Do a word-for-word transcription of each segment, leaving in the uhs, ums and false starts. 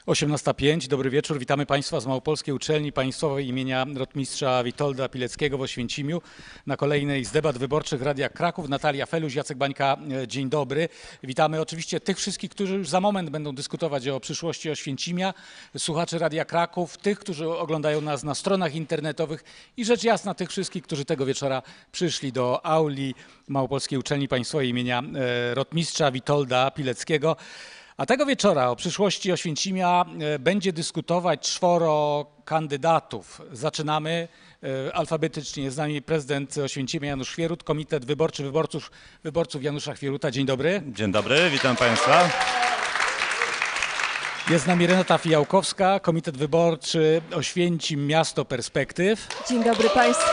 osiemnasta pięć, dobry wieczór, witamy Państwa z Małopolskiej Uczelni Państwowej imienia rotmistrza Witolda Pileckiego w Oświęcimiu na kolejnej z debat wyborczych Radia Kraków. Natalia Feluś, Jacek Bańka, dzień dobry. Witamy oczywiście tych wszystkich, którzy już za moment będą dyskutować o przyszłości Oświęcimia, słuchaczy Radia Kraków, tych, którzy oglądają nas na stronach internetowych i rzecz jasna tych wszystkich, którzy tego wieczora przyszli do auli Małopolskiej Uczelni Państwowej imienia rotmistrza Witolda Pileckiego. A tego wieczora o przyszłości Oświęcimia będzie dyskutować czworo kandydatów. Zaczynamy alfabetycznie. Jest z nami prezydent Oświęcimia Janusz Chwierut, Komitet Wyborczy Wyborców, Wyborców Janusza Chwieruta. Dzień dobry. Dzień dobry, witam Państwa. Jest z nami Renata Fijałkowska, Komitet Wyborczy Oświęcim Miasto Perspektyw. Dzień dobry Państwu.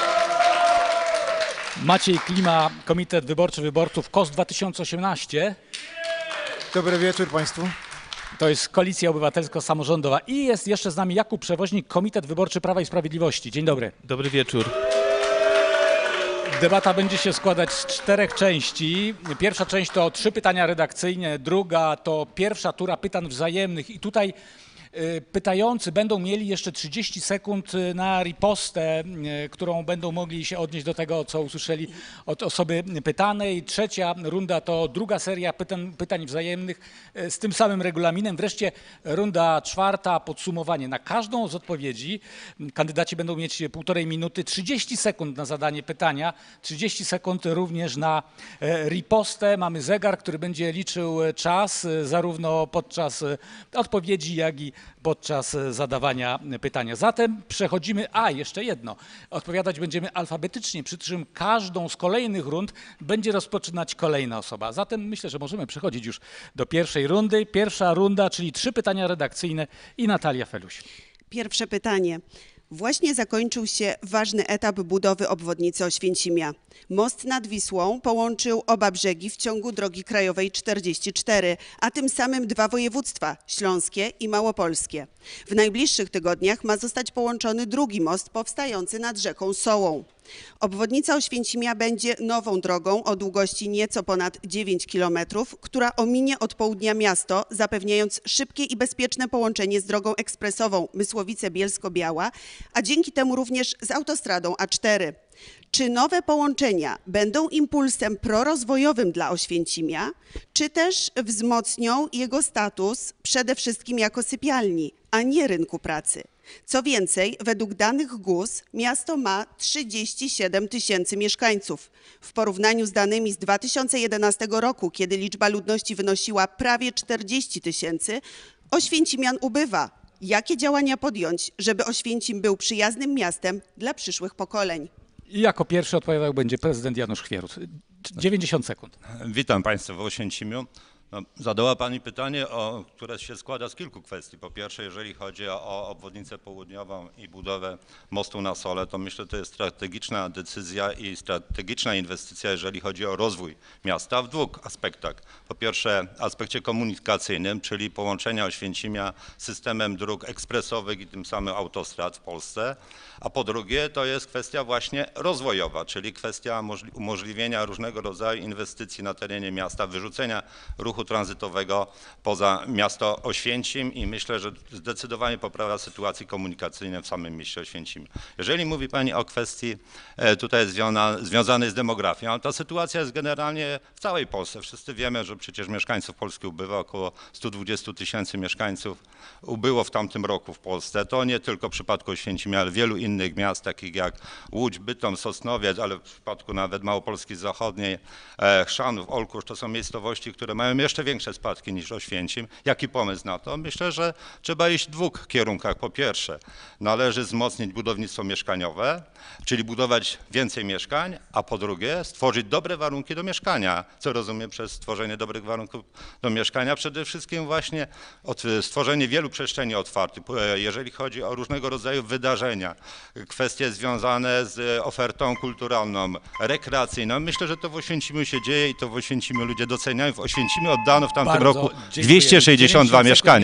Maciej Klima, Komitet Wyborczy Wyborców K O S dwa tysiące osiemnaście. Dobry wieczór Państwu. To jest Koalicja Obywatelsko-Samorządowa. I jest jeszcze z nami Jakub Przewoźnik, Komitet Wyborczy Prawa i Sprawiedliwości. Dzień dobry. Dobry wieczór. Debata będzie się składać z czterech części. Pierwsza część to trzy pytania redakcyjne, druga to pierwsza tura pytań wzajemnych i tutaj pytający będą mieli jeszcze trzydzieści sekund na ripostę, którą będą mogli się odnieść do tego, co usłyszeli od osoby pytanej. Trzecia runda to druga seria pytań, pytań wzajemnych z tym samym regulaminem. Wreszcie runda czwarta, podsumowanie. Na każdą z odpowiedzi kandydaci będą mieć półtorej minuty, trzydzieści sekund na zadanie pytania, trzydzieści sekund również na ripostę. Mamy zegar, który będzie liczył czas zarówno podczas odpowiedzi, jak i podczas zadawania pytania. Zatem przechodzimy, a jeszcze jedno, odpowiadać będziemy alfabetycznie, przy czym każdą z kolejnych rund będzie rozpoczynać kolejna osoba. Zatem myślę, że możemy przechodzić już do pierwszej rundy. Pierwsza runda, czyli trzy pytania redakcyjne i Natalia Feluś. Pierwsze pytanie. Właśnie zakończył się ważny etap budowy obwodnicy Oświęcimia. Most nad Wisłą połączył oba brzegi w ciągu drogi krajowej czterdzieści cztery, a tym samym dwa województwa, śląskie i małopolskie. W najbliższych tygodniach ma zostać połączony drugi most powstający nad rzeką Sołą. Obwodnica Oświęcimia będzie nową drogą o długości nieco ponad dziewięć kilometrów, która ominie od południa miasto, zapewniając szybkie i bezpieczne połączenie z drogą ekspresową Mysłowice-Bielsko-Biała, a dzięki temu również z autostradą A cztery. Czy nowe połączenia będą impulsem prorozwojowym dla Oświęcimia, czy też wzmocnią jego status przede wszystkim jako sypialni, a nie rynku pracy? Co więcej, według danych G U S miasto ma trzydzieści siedem tysięcy mieszkańców. W porównaniu z danymi z dwa tysiące jedenastego roku, kiedy liczba ludności wynosiła prawie czterdzieści tysięcy, Oświęcimian ubywa. Jakie działania podjąć, żeby Oświęcim był przyjaznym miastem dla przyszłych pokoleń? I jako pierwszy odpowiadał będzie prezydent Janusz Chwierut. dziewięćdziesiąt sekund. Witam Państwa w Oświęcimiu. No, zadała Pani pytanie, o, które się składa z kilku kwestii. Po pierwsze, jeżeli chodzi o obwodnicę południową i budowę mostu na Sole, to myślę, że to jest strategiczna decyzja i strategiczna inwestycja, jeżeli chodzi o rozwój miasta w dwóch aspektach. Po pierwsze, aspekcie komunikacyjnym, czyli połączenia Oświęcimia z systemem dróg ekspresowych i tym samym autostrad w Polsce. A po drugie, to jest kwestia właśnie rozwojowa, czyli kwestia umożliwienia różnego rodzaju inwestycji na terenie miasta, wyrzucenia ruchu tranzytowego poza miasto Oświęcim i myślę, że zdecydowanie poprawia sytuacji komunikacyjnej w samym mieście Oświęcimiu. Jeżeli mówi Pani o kwestii tutaj związanej z demografią, to sytuacja jest generalnie w całej Polsce. Wszyscy wiemy, że przecież mieszkańców Polski ubywa, około stu dwudziestu tysięcy mieszkańców ubyło w tamtym roku w Polsce. To nie tylko w przypadku Oświęcimia, ale wielu innych miast, takich jak Łódź, Bytom, Sosnowiec, ale w przypadku nawet Małopolski Zachodniej, Chrzanów, Olkusz, to są miejscowości, które mają jeszcze większe spadki niż Oświęcim. Jaki pomysł na to? Myślę, że trzeba iść w dwóch kierunkach. Po pierwsze, należy wzmocnić budownictwo mieszkaniowe, czyli budować więcej mieszkań, a po drugie stworzyć dobre warunki do mieszkania. Co rozumiem przez stworzenie dobrych warunków do mieszkania? Przede wszystkim właśnie stworzenie wielu przestrzeni otwartych, jeżeli chodzi o różnego rodzaju wydarzenia, kwestie związane z ofertą kulturalną, rekreacyjną. Myślę, że to w Oświęcimiu się dzieje i to w Oświęcimiu ludzie doceniają. W Oświęcimiu oddano w tamtym Bardzo roku dziękuję. dwieście sześćdziesiąt dwa mieszkania.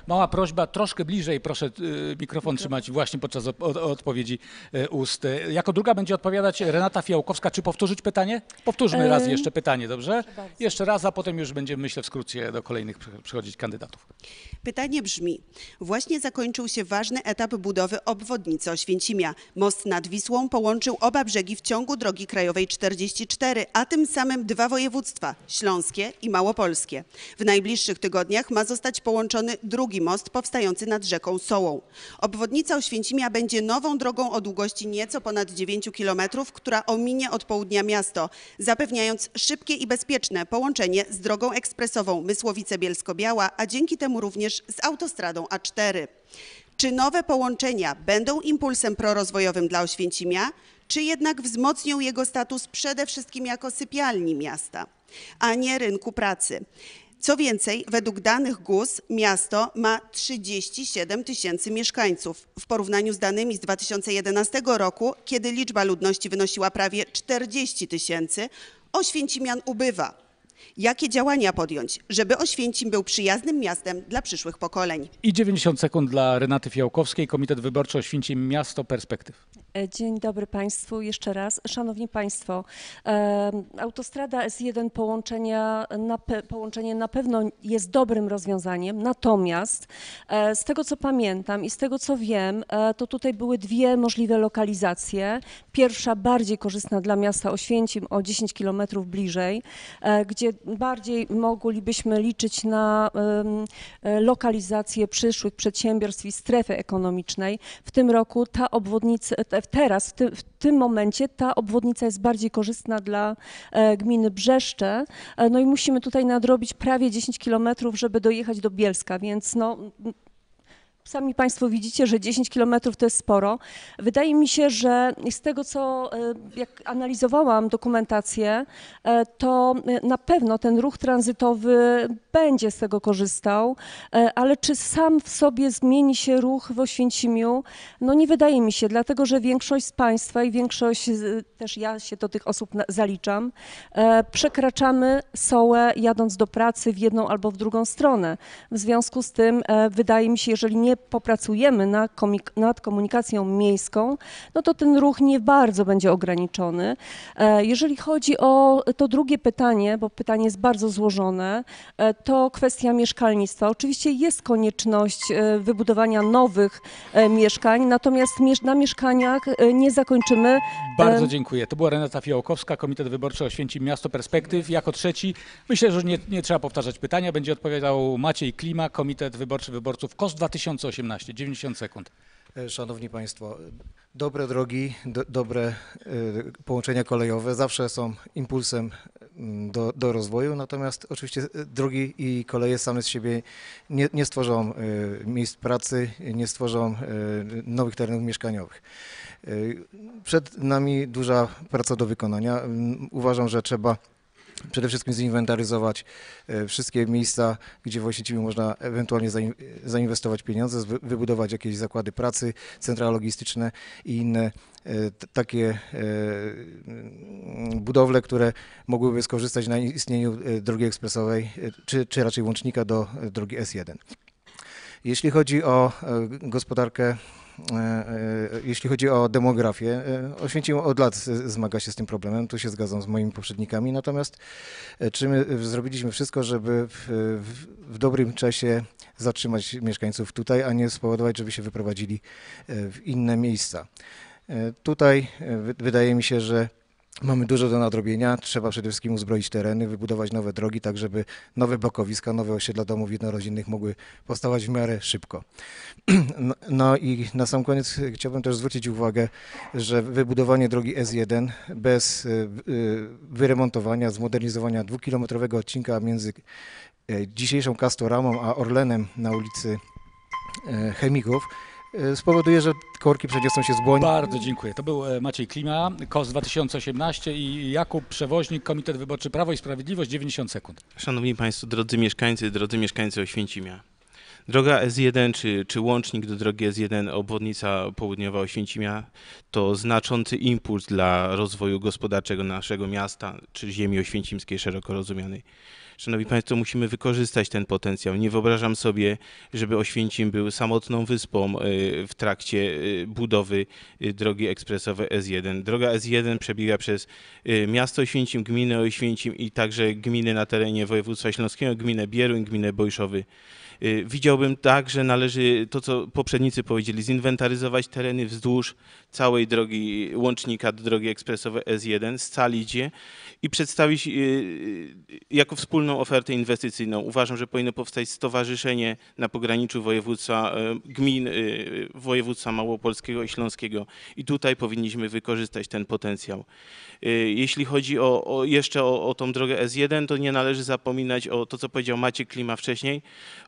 Mała prośba, troszkę bliżej proszę y, mikrofon trzymać właśnie podczas od, od, odpowiedzi y, ust. Y, Jako druga będzie odpowiadać Renata Fijałkowska. Czy powtórzyć pytanie? Powtórzmy raz jeszcze pytanie, dobrze? Jeszcze raz, a potem już będziemy, myślę, w skrócie do kolejnych przy- przychodzić kandydatów. Pytanie brzmi, właśnie zakończył się ważny etap budowy obwodnicy Oświęcimia. Most nad Wisłą połączył oba brzegi w ciągu drogi krajowej czterdzieści cztery, a tym samym dwa województwa, śląskie i małopolskie. W najbliższych tygodniach ma zostać połączony drugi most powstający nad rzeką Sołą. Obwodnica Oświęcimia będzie nową drogą o długości nieco ponad dziewięć kilometrów, która ominie od południa miasto, zapewniając szybkie i bezpieczne połączenie z drogą ekspresową Mysłowice-Bielsko-Biała, a dzięki temu również z autostradą A cztery. Czy nowe połączenia będą impulsem prorozwojowym dla Oświęcimia, czy jednak wzmocnią jego status przede wszystkim jako sypialni miasta, a nie rynku pracy? Co więcej, według danych G U S miasto ma trzydzieści siedem tysięcy mieszkańców. W porównaniu z danymi z dwa tysiące jedenastego roku, kiedy liczba ludności wynosiła prawie czterdzieści tysięcy, Oświęcimian ubywa. Jakie działania podjąć, żeby Oświęcim był przyjaznym miastem dla przyszłych pokoleń? I dziewięćdziesiąt sekund dla Renaty Fijałkowskiej, Komitet Wyborczy Oświęcim Miasto Perspektyw. Dzień dobry Państwu jeszcze raz. Szanowni Państwo, e, autostrada S jeden połączenia na, pe, połączenie na pewno jest dobrym rozwiązaniem, natomiast e, z tego co pamiętam i z tego co wiem, e, to tutaj były dwie możliwe lokalizacje. Pierwsza bardziej korzystna dla miasta Oświęcim o dziesięć kilometrów bliżej, e, gdzie bardziej moglibyśmy liczyć na e, lokalizację przyszłych przedsiębiorstw i strefy ekonomicznej. W tym roku ta obwodnica, teraz, w, ty, w tym momencie ta obwodnica jest bardziej korzystna dla e, gminy Brzeszcze, e, no i musimy tutaj nadrobić prawie dziesięć kilometrów, żeby dojechać do Bielska, więc no... Sami Państwo widzicie, że dziesięć kilometrów to jest sporo. Wydaje mi się, że z tego, co jak analizowałam dokumentację, to na pewno ten ruch tranzytowy będzie z tego korzystał, ale czy sam w sobie zmieni się ruch w Oświęcimiu? No nie wydaje mi się, dlatego że większość z Państwa i większość, też ja się do tych osób zaliczam, przekraczamy Sołę jadąc do pracy w jedną albo w drugą stronę. W związku z tym wydaje mi się, jeżeli nie popracujemy na komik- nad komunikacją miejską, no to ten ruch nie bardzo będzie ograniczony. E, Jeżeli chodzi o to drugie pytanie, bo pytanie jest bardzo złożone, e, to kwestia mieszkalnictwa. Oczywiście jest konieczność e, wybudowania nowych e, mieszkań, natomiast mierz- na mieszkaniach e, nie zakończymy. Bardzo e, dziękuję. To była Renata Fijałkowska, Komitet Wyborczy Oświęcim Miasto Perspektyw. Jako trzeci, myślę, że nie, nie trzeba powtarzać pytania, będzie odpowiadał Maciej Klima, Komitet Wyborczy Wyborców K O S dwa tysiące osiemnaście. dziewięćdziesiąt sekund. Szanowni Państwo, dobre drogi, do, dobre y, połączenia kolejowe zawsze są impulsem mm, do, do rozwoju, natomiast oczywiście y, drogi i koleje same z siebie nie, nie stworzą y, miejsc pracy, nie stworzą y, nowych terenów mieszkaniowych. Y, Przed nami duża praca do wykonania. Y, Uważam, że trzeba przede wszystkim zinwentaryzować e, wszystkie miejsca, gdzie w Oświęcimiu można ewentualnie zain- zainwestować pieniądze, zwy- wybudować jakieś zakłady pracy, centra logistyczne i inne e, t- takie e, mm, budowle, które mogłyby skorzystać na istnieniu e, drogi ekspresowej, e, czy, czy raczej łącznika do e, drogi S jeden. Jeśli chodzi o e, gospodarkę, e, e, jeśli chodzi o demografię, e, Oświęcim od lat z- zmaga się z tym problemem, tu się zgadzam z moimi poprzednikami, natomiast e, czy my e, zrobiliśmy wszystko, żeby w, w, w dobrym czasie zatrzymać mieszkańców tutaj, a nie spowodować, żeby się wyprowadzili e, w inne miejsca. E, Tutaj e, wy- wydaje mi się, że mamy dużo do nadrobienia. Trzeba przede wszystkim uzbroić tereny, wybudować nowe drogi, tak żeby nowe blokowiska, nowe osiedla domów jednorodzinnych mogły powstawać w miarę szybko. No, no i na sam koniec chciałbym też zwrócić uwagę, że wybudowanie drogi S jeden bez y, y, wyremontowania, zmodernizowania dwukilometrowego odcinka między y, dzisiejszą Castoramą a Orlenem na ulicy y, Chemików y, spowoduje, że korki przeniosą się z Błoń. Bardzo dziękuję. To był e, Maciej Klima, K O S dwa tysiące osiemnaście i Jakub Przewoźnik, Komitet Wyborczy Prawo i Sprawiedliwość, dziewięćdziesiąt sekund. Szanowni Państwo, drodzy mieszkańcy, drodzy mieszkańcy Oświęcimia. Droga S jeden czy, czy łącznik do drogi S jeden, obwodnica południowa Oświęcimia to znaczący impuls dla rozwoju gospodarczego naszego miasta czy ziemi oświęcimskiej szeroko rozumianej. Szanowni Państwo, musimy wykorzystać ten potencjał. Nie wyobrażam sobie, żeby Oświęcim był samotną wyspą w trakcie budowy drogi ekspresowej S jeden. Droga S jeden przebiega przez miasto Oświęcim, gminę Oświęcim i także gminy na terenie województwa śląskiego, gminę Bieruń, gminę Bojszowy. Widziałbym tak, że należy to, co poprzednicy powiedzieli, zinwentaryzować tereny wzdłuż całej drogi łącznika do drogi ekspresowej S jeden, scalić je i przedstawić jako wspólną ofertę inwestycyjną. Uważam, że powinno powstać stowarzyszenie na pograniczu województwa gmin województwa małopolskiego i śląskiego i tutaj powinniśmy wykorzystać ten potencjał. Jeśli chodzi o, o jeszcze o, o tą drogę S jeden, to nie należy zapominać o to, co powiedział Maciek Klima wcześniej,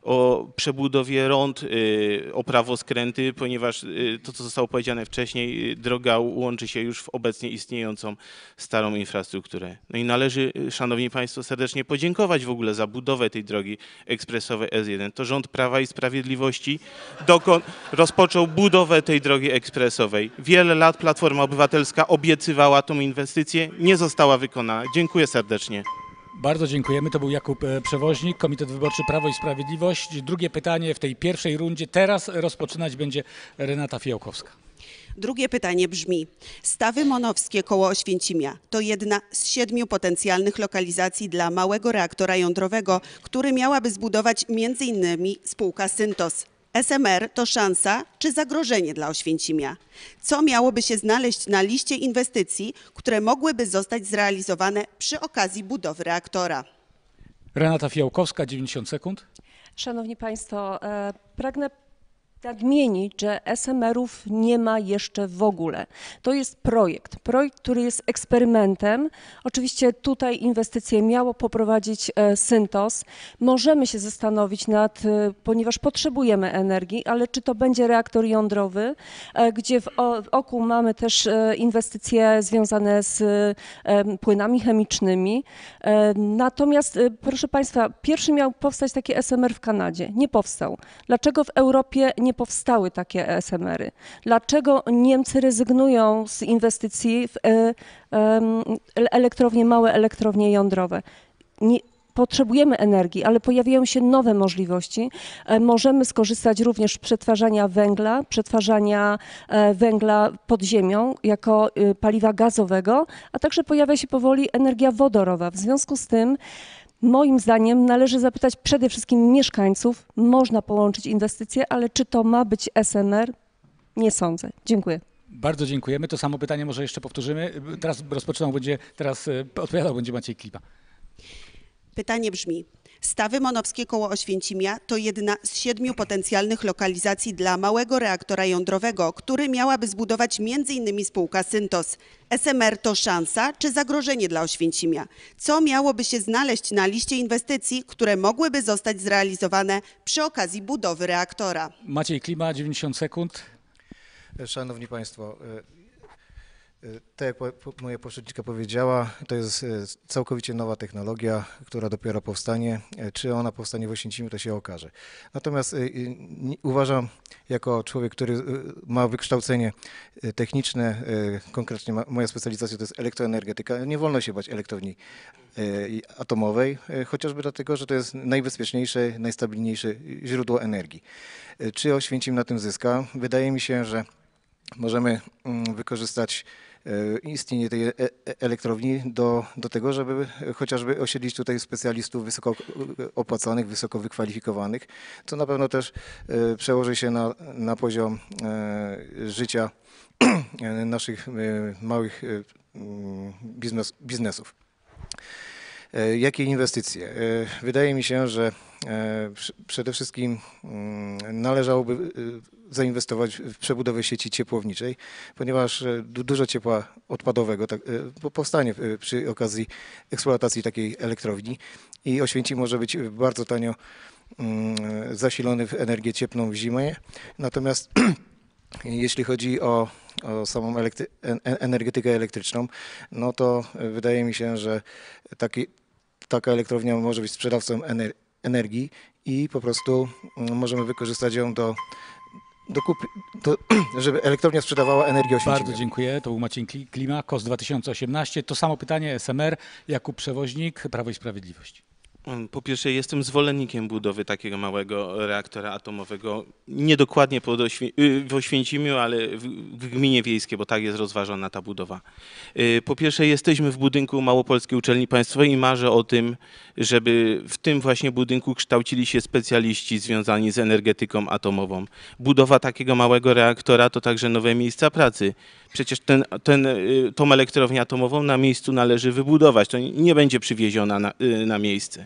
o przebudowie rond, o prawoskręty, ponieważ to, co zostało powiedziane wcześniej, droga łączy się już w obecnie istniejącą starą infrastrukturę. No i należy, Szanowni Państwo, serdecznie podziękować w ogóle za budowę tej drogi ekspresowej S jeden. To rząd Prawa i Sprawiedliwości dokąd rozpoczął budowę tej drogi ekspresowej. Wiele lat Platforma Obywatelska obiecywała tą inwestycję, nie została wykonana. Dziękuję serdecznie. Bardzo dziękujemy. To był Jakub e, Przewoźnik, Komitet Wyborczy Prawo i Sprawiedliwość. Drugie pytanie w tej pierwszej rundzie. Teraz rozpoczynać będzie Renata Fijałkowska. Drugie pytanie brzmi: Stawy Monowskie koło Oświęcimia to jedna z siedmiu potencjalnych lokalizacji dla małego reaktora jądrowego, który miałaby zbudować między innymi spółka Syntos. S M R to szansa czy zagrożenie dla Oświęcimia? Co miałoby się znaleźć na liście inwestycji, które mogłyby zostać zrealizowane przy okazji budowy reaktora? Renata Fijałkowska, dziewięćdziesiąt sekund. Szanowni Państwo, e, pragnę nadmienić, że S M R-ów nie ma jeszcze w ogóle. To jest projekt, projekt, który jest eksperymentem. Oczywiście tutaj inwestycje miało poprowadzić e, Syntos. Możemy się zastanowić nad, e, ponieważ potrzebujemy energii, ale czy to będzie reaktor jądrowy, e, gdzie w, o, w oku mamy też e, inwestycje związane z e, płynami chemicznymi. E, natomiast, e, proszę Państwa, pierwszy miał powstać taki S M R w Kanadzie. Nie powstał. Dlaczego w Europie nie powstały takie S M R-y? Dlaczego Niemcy rezygnują z inwestycji w e, e, elektrownie, małe elektrownie jądrowe? Nie, potrzebujemy energii, ale pojawiają się nowe możliwości. E, możemy skorzystać również z przetwarzania węgla, przetwarzania e, węgla pod ziemią jako e, paliwa gazowego, a także pojawia się powoli energia wodorowa. W związku z tym moim zdaniem należy zapytać przede wszystkim mieszkańców, można połączyć inwestycje, ale czy to ma być S M R? Nie sądzę. Dziękuję. Bardzo dziękujemy. To samo pytanie może jeszcze powtórzymy. Teraz rozpoczynał będzie, teraz e, odpowiadał będzie Maciej Klima. Pytanie brzmi: Stawy Monowskie koło Oświęcimia to jedna z siedmiu potencjalnych lokalizacji dla małego reaktora jądrowego, który miałaby zbudować między innymi spółka Syntos. S M R to szansa czy zagrożenie dla Oświęcimia? Co miałoby się znaleźć na liście inwestycji, które mogłyby zostać zrealizowane przy okazji budowy reaktora? Maciej Klima, dziewięćdziesiąt sekund. Szanowni Państwo, tak jak moja poprzedniczka powiedziała, to jest całkowicie nowa technologia, która dopiero powstanie. Czy ona powstanie w Oświęcimiu, to się okaże. Natomiast uważam, jako człowiek, który ma wykształcenie techniczne, konkretnie moja specjalizacja to jest elektroenergetyka, nie wolno się bać elektrowni atomowej, chociażby dlatego, że to jest najbezpieczniejsze, najstabilniejsze źródło energii. Czy Oświęcim na tym zyska? Wydaje mi się, że możemy wykorzystać istnienie tej elektrowni do, do tego, żeby chociażby osiedlić tutaj specjalistów wysoko opłacanych, wysoko wykwalifikowanych, co na pewno też przełoży się na, na poziom życia naszych małych biznes, biznesów. Jakie inwestycje? Wydaje mi się, że przede wszystkim należałoby zainwestować w przebudowę sieci ciepłowniczej, ponieważ dużo ciepła odpadowego tak, powstanie przy okazji eksploatacji takiej elektrowni i Oświęcim może być bardzo tanio zasilony w energię cieplną w zimę. Natomiast jeśli chodzi o, o samą elektry- energetykę elektryczną, no to wydaje mi się, że taki, taka elektrownia może być sprzedawcą ener- energii i po prostu możemy wykorzystać ją do, do, kup- do żeby elektrownia sprzedawała energię Oświęcimiu. Bardzo dziękuję. To był Maciej Klima, K O S dwa tysiące osiemnaście. To samo pytanie S M R, Jakub Przewoźnik, Prawo i Sprawiedliwość. Po pierwsze, jestem zwolennikiem budowy takiego małego reaktora atomowego, niedokładnie pod Oświę- y, w Oświęcimiu, ale w, w gminie wiejskiej, bo tak jest rozważona ta budowa. Y, Po pierwsze, jesteśmy w budynku Małopolskiej Uczelni Państwowej i marzę o tym, żeby w tym właśnie budynku kształcili się specjaliści związani z energetyką atomową. Budowa takiego małego reaktora to także nowe miejsca pracy. Przecież ten, ten, y, tą elektrownię atomową na miejscu należy wybudować. To nie będzie przywieziona na, y, na miejsce.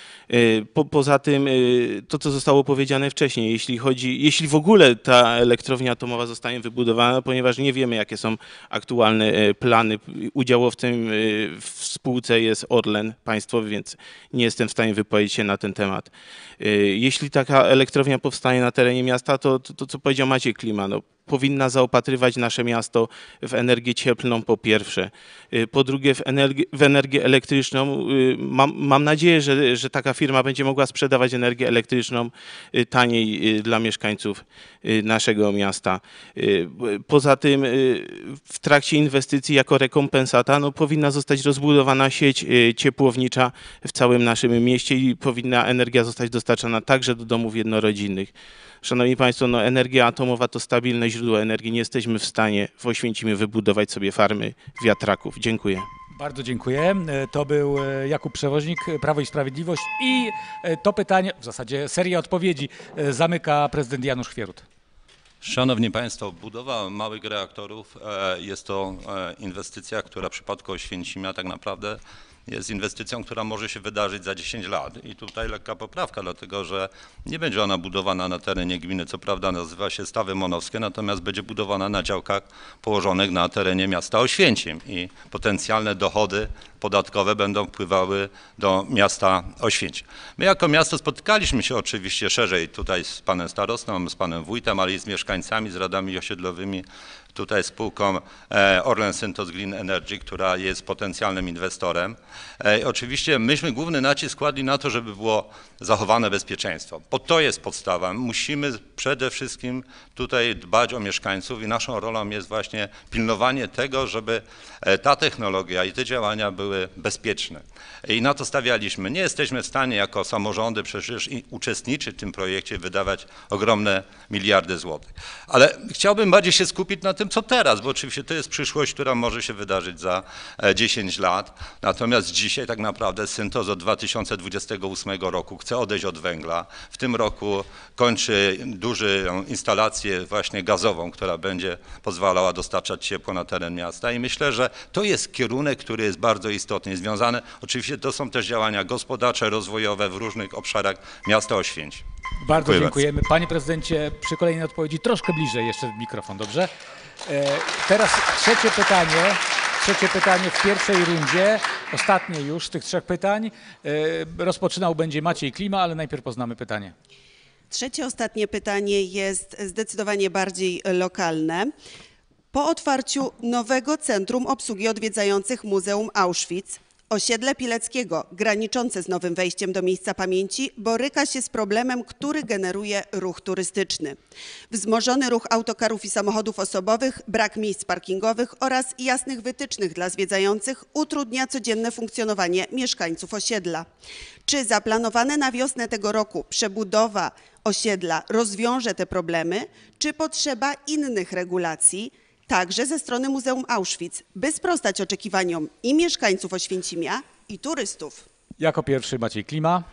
Y, Po, poza tym y, to, co zostało powiedziane wcześniej, jeśli chodzi, jeśli w ogóle ta elektrownia atomowa zostanie wybudowana, ponieważ nie wiemy, jakie są aktualne y, plany, udziałowcem y, w spółce jest Orlen państwowy, więc nie jestem w stanie wypowiedzieć się na ten temat. Y, Jeśli taka elektrownia powstanie na terenie miasta, to to, to co powiedział Maciej Klima, no, powinna zaopatrywać nasze miasto w energię cieplną po pierwsze. Y, Po drugie w energię, w energię elektryczną. Y, Mam, mam nadzieję, że, że taka firma będzie mogła sprzedawać energię elektryczną y, taniej y, dla mieszkańców y, naszego miasta. Y, Poza tym y, w trakcie inwestycji jako rekompensata no, powinna zostać rozbudowana sieć y, ciepłownicza w całym naszym mieście i powinna energia zostać dostarczana także do domów jednorodzinnych. Szanowni Państwo, no energia atomowa to stabilne źródło energii. Nie jesteśmy w stanie w Oświęcimiu wybudować sobie farmy wiatraków. Dziękuję. Bardzo dziękuję. E, To był e, Jakub Przewoźnik, Prawo i Sprawiedliwość i e, to pytanie, w zasadzie seria odpowiedzi, e, zamyka prezydent Janusz Chwierut. Szanowni Państwo, budowa małych reaktorów e, jest to e, inwestycja, która w przypadku Oświęcimia tak naprawdę jest inwestycją, która może się wydarzyć za dziesięć lat. I tutaj lekka poprawka, dlatego że nie będzie ona budowana na terenie gminy, co prawda nazywa się Stawy Monowskie, natomiast będzie budowana na działkach położonych na terenie miasta Oświęcim i potencjalne dochody podatkowe będą wpływały do miasta Oświęcim. My jako miasto spotykaliśmy się oczywiście szerzej tutaj z panem starostą, z panem wójtem, ale i z mieszkańcami, z radami osiedlowymi, tutaj spółką e, Orlen Synthos Green Energy, która jest potencjalnym inwestorem. E, oczywiście myśmy główny nacisk kładli na to, żeby było zachowane bezpieczeństwo, bo to jest podstawa. Musimy przede wszystkim tutaj dbać o mieszkańców i naszą rolą jest właśnie pilnowanie tego, żeby e, ta technologia i te działania były bezpieczne. I na to stawialiśmy. Nie jesteśmy w stanie jako samorządy przecież i uczestniczyć w tym projekcie, wydawać ogromne miliardy złotych. Ale chciałbym bardziej się skupić na tym, co teraz, bo oczywiście to jest przyszłość, która może się wydarzyć za dziesięć lat. Natomiast dzisiaj tak naprawdę Synthos od dwa tysiące dwudziestego ósmego roku chce odejść od węgla. W tym roku kończy dużą instalację właśnie gazową, która będzie pozwalała dostarczać ciepło na teren miasta i myślę, że to jest kierunek, który jest bardzo istotny, związany, oczywiście to są też działania gospodarcze, rozwojowe w różnych obszarach miasta Oświęcim. Bardzo Dziękuję dziękujemy. Panie prezydencie, przy kolejnej odpowiedzi troszkę bliżej jeszcze mikrofon, dobrze? E, teraz trzecie pytanie. Trzecie pytanie w pierwszej rundzie, ostatnie już z tych trzech pytań. E, rozpoczynał będzie Maciej Klima, ale najpierw poznamy pytanie. Trzecie, ostatnie pytanie jest zdecydowanie bardziej lokalne. Po otwarciu nowego Centrum Obsługi Odwiedzających Muzeum Auschwitz, osiedle Pileckiego, graniczące z nowym wejściem do miejsca pamięci, boryka się z problemem, który generuje ruch turystyczny. Wzmożony ruch autokarów i samochodów osobowych, brak miejsc parkingowych oraz jasnych wytycznych dla zwiedzających utrudnia codzienne funkcjonowanie mieszkańców osiedla. Czy zaplanowane na wiosnę tego roku przebudowa osiedla rozwiąże te problemy, czy potrzeba innych regulacji, także ze strony Muzeum Auschwitz, by sprostać oczekiwaniom i mieszkańców Oświęcimia, i turystów? Jako pierwszy Maciej Klima.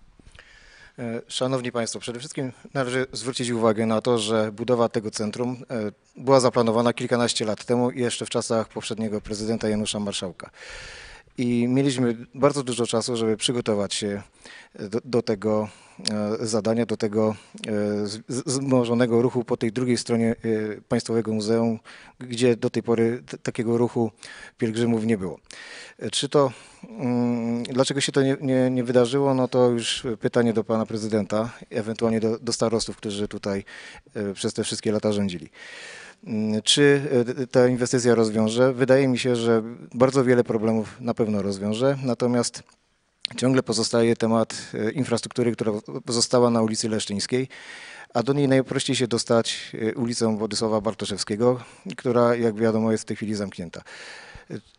E, Szanowni Państwo, przede wszystkim należy zwrócić uwagę na to, że budowa tego centrum e, była zaplanowana kilkanaście lat temu, jeszcze w czasach poprzedniego prezydenta Janusza Marszałka. I mieliśmy bardzo dużo czasu, żeby przygotować się do, do tego e, zadania, do tego e, z- wzmożonego ruchu po tej drugiej stronie e, Państwowego Muzeum, gdzie do tej pory t- takiego ruchu pielgrzymów nie było. E, Czy to, mm, dlaczego się to nie, nie, nie wydarzyło, no to już pytanie do pana prezydenta, ewentualnie do, do starostów, którzy tutaj e, przez te wszystkie lata rządzili. Mm, Czy e, ta inwestycja rozwiąże? Wydaje mi się, że bardzo wiele problemów na pewno rozwiąże, natomiast ciągle pozostaje temat e, infrastruktury, która pozostała na ulicy Leszczyńskiej, a do niej najprościej się dostać e, ulicą Władysława Bartoszewskiego, która, jak wiadomo, jest w tej chwili zamknięta. E,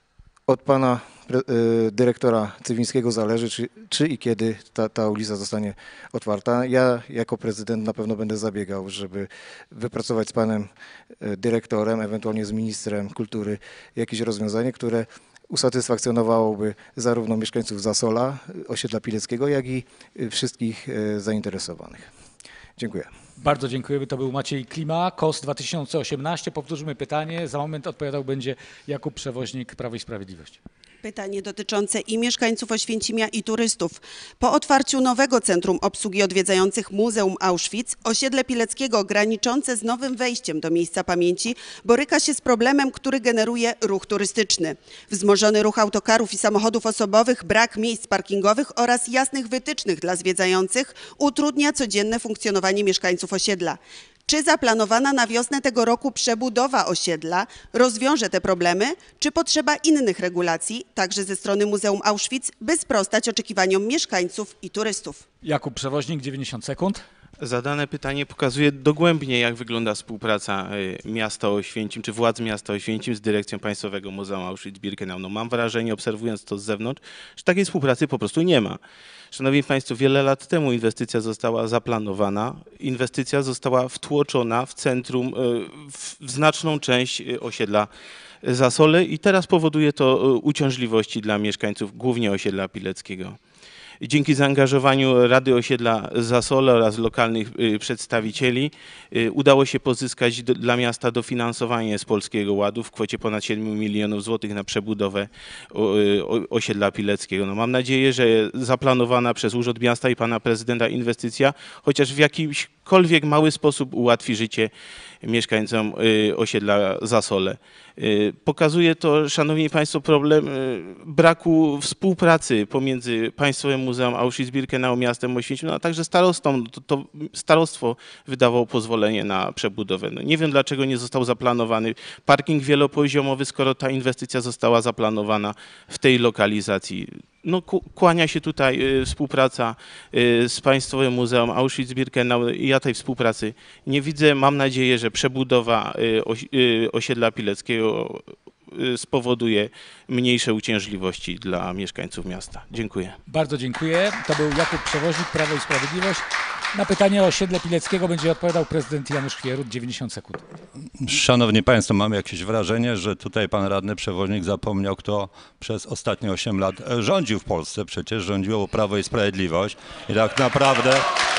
od pana pre- y, dyrektora Cywińskiego zależy, czy, czy i kiedy ta, ta ulica zostanie otwarta. Ja jako prezydent na pewno będę zabiegał, żeby wypracować z panem y, dyrektorem, ewentualnie z ministrem kultury jakieś rozwiązanie, które usatysfakcjonowałoby zarówno mieszkańców Zasola, osiedla Pileckiego, jak i y, wszystkich y, zainteresowanych. Dziękuję. Bardzo dziękujemy. To był Maciej Klima, K O S dwa tysiące osiemnaście. Powtórzymy pytanie. Za moment odpowiadał będzie Jakub Przewoźnik, Prawo i Sprawiedliwość. Pytanie dotyczące i mieszkańców Oświęcimia, i turystów. Po otwarciu nowego centrum obsługi odwiedzających Muzeum Auschwitz, osiedle Pileckiego graniczące z nowym wejściem do miejsca pamięci boryka się z problemem, który generuje ruch turystyczny. Wzmożony ruch autokarów i samochodów osobowych, brak miejsc parkingowych oraz jasnych wytycznych dla zwiedzających utrudnia codzienne funkcjonowanie mieszkańców osiedla. Czy zaplanowana na wiosnę tego roku przebudowa osiedla rozwiąże te problemy, czy potrzeba innych regulacji, także ze strony Muzeum Auschwitz, by sprostać oczekiwaniom mieszkańców i turystów? Jakub Przewoźnik, dziewięćdziesiąt sekund. Zadane pytanie pokazuje dogłębnie, jak wygląda współpraca y, miasta Oświęcim, czy władz miasta Oświęcim z dyrekcją Państwowego Muzeum Auschwitz-Birkenau. No, mam wrażenie, obserwując to z zewnątrz, że takiej współpracy po prostu nie ma. Szanowni Państwo, wiele lat temu inwestycja została zaplanowana, inwestycja została wtłoczona w centrum, y, w, w znaczną część y, osiedla Zasole i teraz powoduje to y, uciążliwości dla mieszkańców, głównie osiedla Pileckiego. Dzięki zaangażowaniu Rady Osiedla Zasole oraz lokalnych y, przedstawicieli y, udało się pozyskać do, dla miasta dofinansowanie z Polskiego Ładu w kwocie ponad siedmiu milionów złotych na przebudowę o, y, o, osiedla Pileckiego. No, mam nadzieję, że zaplanowana przez Urząd Miasta i pana prezydenta inwestycja chociaż w jakimkolwiek mały sposób ułatwi życie mieszkańcom y, osiedla Zasole. Y, pokazuje to, szanowni państwo, problem y, braku współpracy pomiędzy Państwowym Muzeum Auschwitz-Birkenau, miastem Oświęcim, no, a także starostą. To, to starostwo wydawało pozwolenie na przebudowę. No, nie wiem, dlaczego nie został zaplanowany parking wielopoziomowy, skoro ta inwestycja została zaplanowana w tej lokalizacji. No, kłania się tutaj y, współpraca y, z Państwowym Muzeum Auschwitz-Birkenau. Ja tej współpracy nie widzę. Mam nadzieję, że przebudowa y, osi, y, osiedla Pileckiego y, spowoduje mniejsze uciążliwości dla mieszkańców miasta. Dziękuję. Bardzo dziękuję. To był Jakub Przewoźnik, Prawo i Sprawiedliwość. Na pytanie o osiedle Pileckiego będzie odpowiadał prezydent Janusz Chwierut, dziewięćdziesiąt sekund. Szanowni Państwo, mam jakieś wrażenie, że tutaj pan radny Przewoźnik zapomniał, kto przez ostatnie osiem lat rządził w Polsce. Przecież rządziło Prawo i Sprawiedliwość i tak naprawdę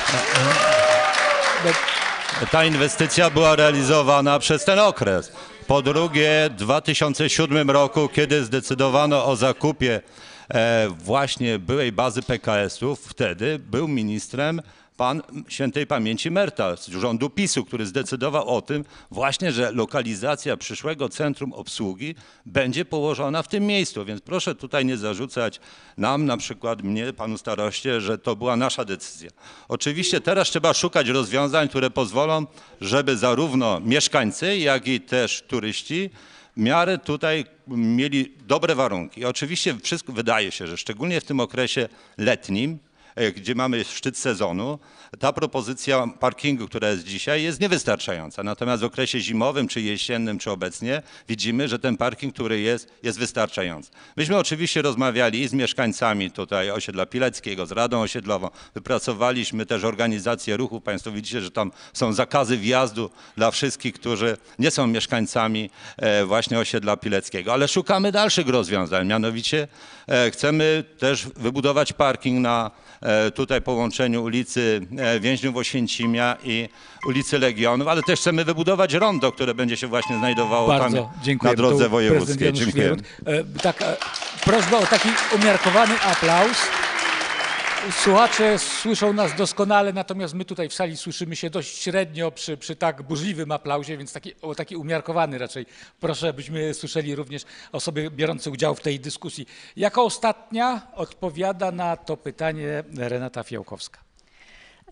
ta inwestycja była realizowana przez ten okres. Po drugie, w dwa tysiące siódmym roku, kiedy zdecydowano o zakupie e, właśnie byłej bazy P K S-ów, wtedy był ministrem pan świętej pamięci Merta z rządu PiSu, który zdecydował o tym właśnie, że lokalizacja przyszłego centrum obsługi będzie położona w tym miejscu. Więc proszę tutaj nie zarzucać nam, na przykład mnie, panu staroście, że to była nasza decyzja. Oczywiście teraz trzeba szukać rozwiązań, które pozwolą, żeby zarówno mieszkańcy, jak i też turyści w miarę tutaj mieli dobre warunki. Oczywiście wszystko wydaje się, że szczególnie w tym okresie letnim, gdzie mamy szczyt sezonu, ta propozycja parkingu, która jest dzisiaj, jest niewystarczająca. Natomiast w okresie zimowym, czy jesiennym, czy obecnie widzimy, że ten parking, który jest, jest wystarczający. Myśmy oczywiście rozmawiali i z mieszkańcami tutaj osiedla Pileckiego, z Radą Osiedlową. Wypracowaliśmy też organizację ruchu. Państwo widzicie, że tam są zakazy wjazdu dla wszystkich, którzy nie są mieszkańcami właśnie osiedla Pileckiego. Ale szukamy dalszych rozwiązań. Mianowicie chcemy też wybudować parking na tutaj połączeniu ulicy Więźniów Oświęcimia i ulicy Legionów, ale też chcemy wybudować rondo, które będzie się właśnie znajdowało Bardzo tam dziękuję. na drodze To wojewódzkiej. prezydent Janusz Dziękuję. Chwierut. E, Tak, e, prośba o taki umiarkowany aplauz. Słuchacze słyszą nas doskonale, natomiast my tutaj w sali słyszymy się dość średnio przy, przy tak burzliwym aplauzie, więc taki, o, taki umiarkowany raczej. Proszę, abyśmy słyszeli również osoby biorące udział w tej dyskusji. Jako ostatnia odpowiada na to pytanie Renata Fiałkowska.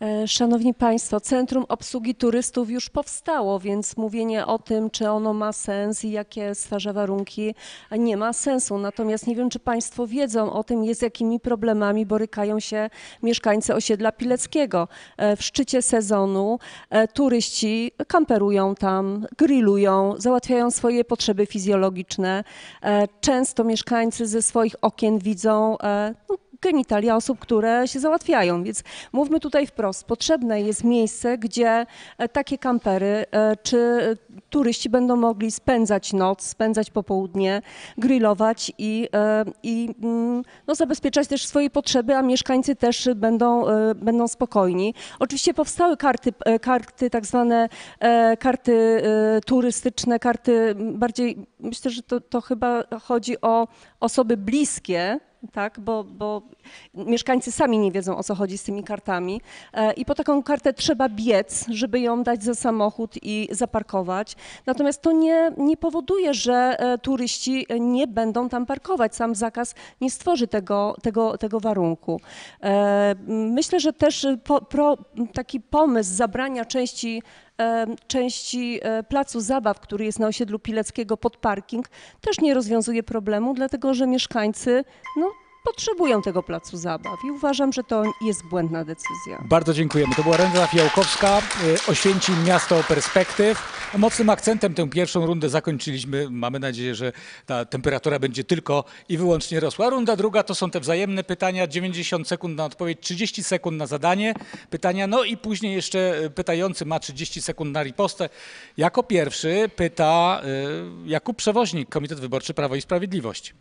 Szanowni Państwo, Centrum Obsługi Turystów już powstało, więc mówienie o tym, czy ono ma sens i jakie stwarza warunki, nie ma sensu. Natomiast nie wiem, czy Państwo wiedzą o tym, z jakimi problemami borykają się mieszkańcy osiedla Pileckiego. W szczycie sezonu turyści kamperują tam, grillują, załatwiają swoje potrzeby fizjologiczne. Często mieszkańcy ze swoich okien widzą no, genitalia osób, które się załatwiają. Więc mówmy tutaj wprost, potrzebne jest miejsce, gdzie takie kampery czy turyści będą mogli spędzać noc, spędzać popołudnie, grillować i, i no, zabezpieczać też swoje potrzeby, a mieszkańcy też będą, będą spokojni. Oczywiście powstały karty, karty tak zwane karty turystyczne, karty bardziej, myślę, że to, to chyba chodzi o osoby bliskie, tak, bo, bo mieszkańcy sami nie wiedzą, o co chodzi z tymi kartami i po taką kartę trzeba biec, żeby ją dać za samochód i zaparkować. Natomiast to nie, nie powoduje, że turyści nie będą tam parkować. Sam zakaz nie stworzy tego, tego, tego warunku. Myślę, że też po, pro, taki pomysł zabrania części części placu zabaw, który jest na osiedlu Pileckiego pod parking, też nie rozwiązuje problemu, dlatego że mieszkańcy no, potrzebują tego placu zabaw i uważam, że to jest błędna decyzja. Bardzo dziękujemy. To była Renata Fijałkowska, Oświęcim Miasto Perspektyw. Mocnym akcentem tę pierwszą rundę zakończyliśmy. Mamy nadzieję, że ta temperatura będzie tylko i wyłącznie rosła. Runda druga to są te wzajemne pytania, dziewięćdziesiąt sekund na odpowiedź, trzydzieści sekund na zadanie pytania, no i później jeszcze pytający ma trzydzieści sekund na ripostę. Jako pierwszy pyta Jakub Przewoźnik, Komitet Wyborczy Prawo i Sprawiedliwość.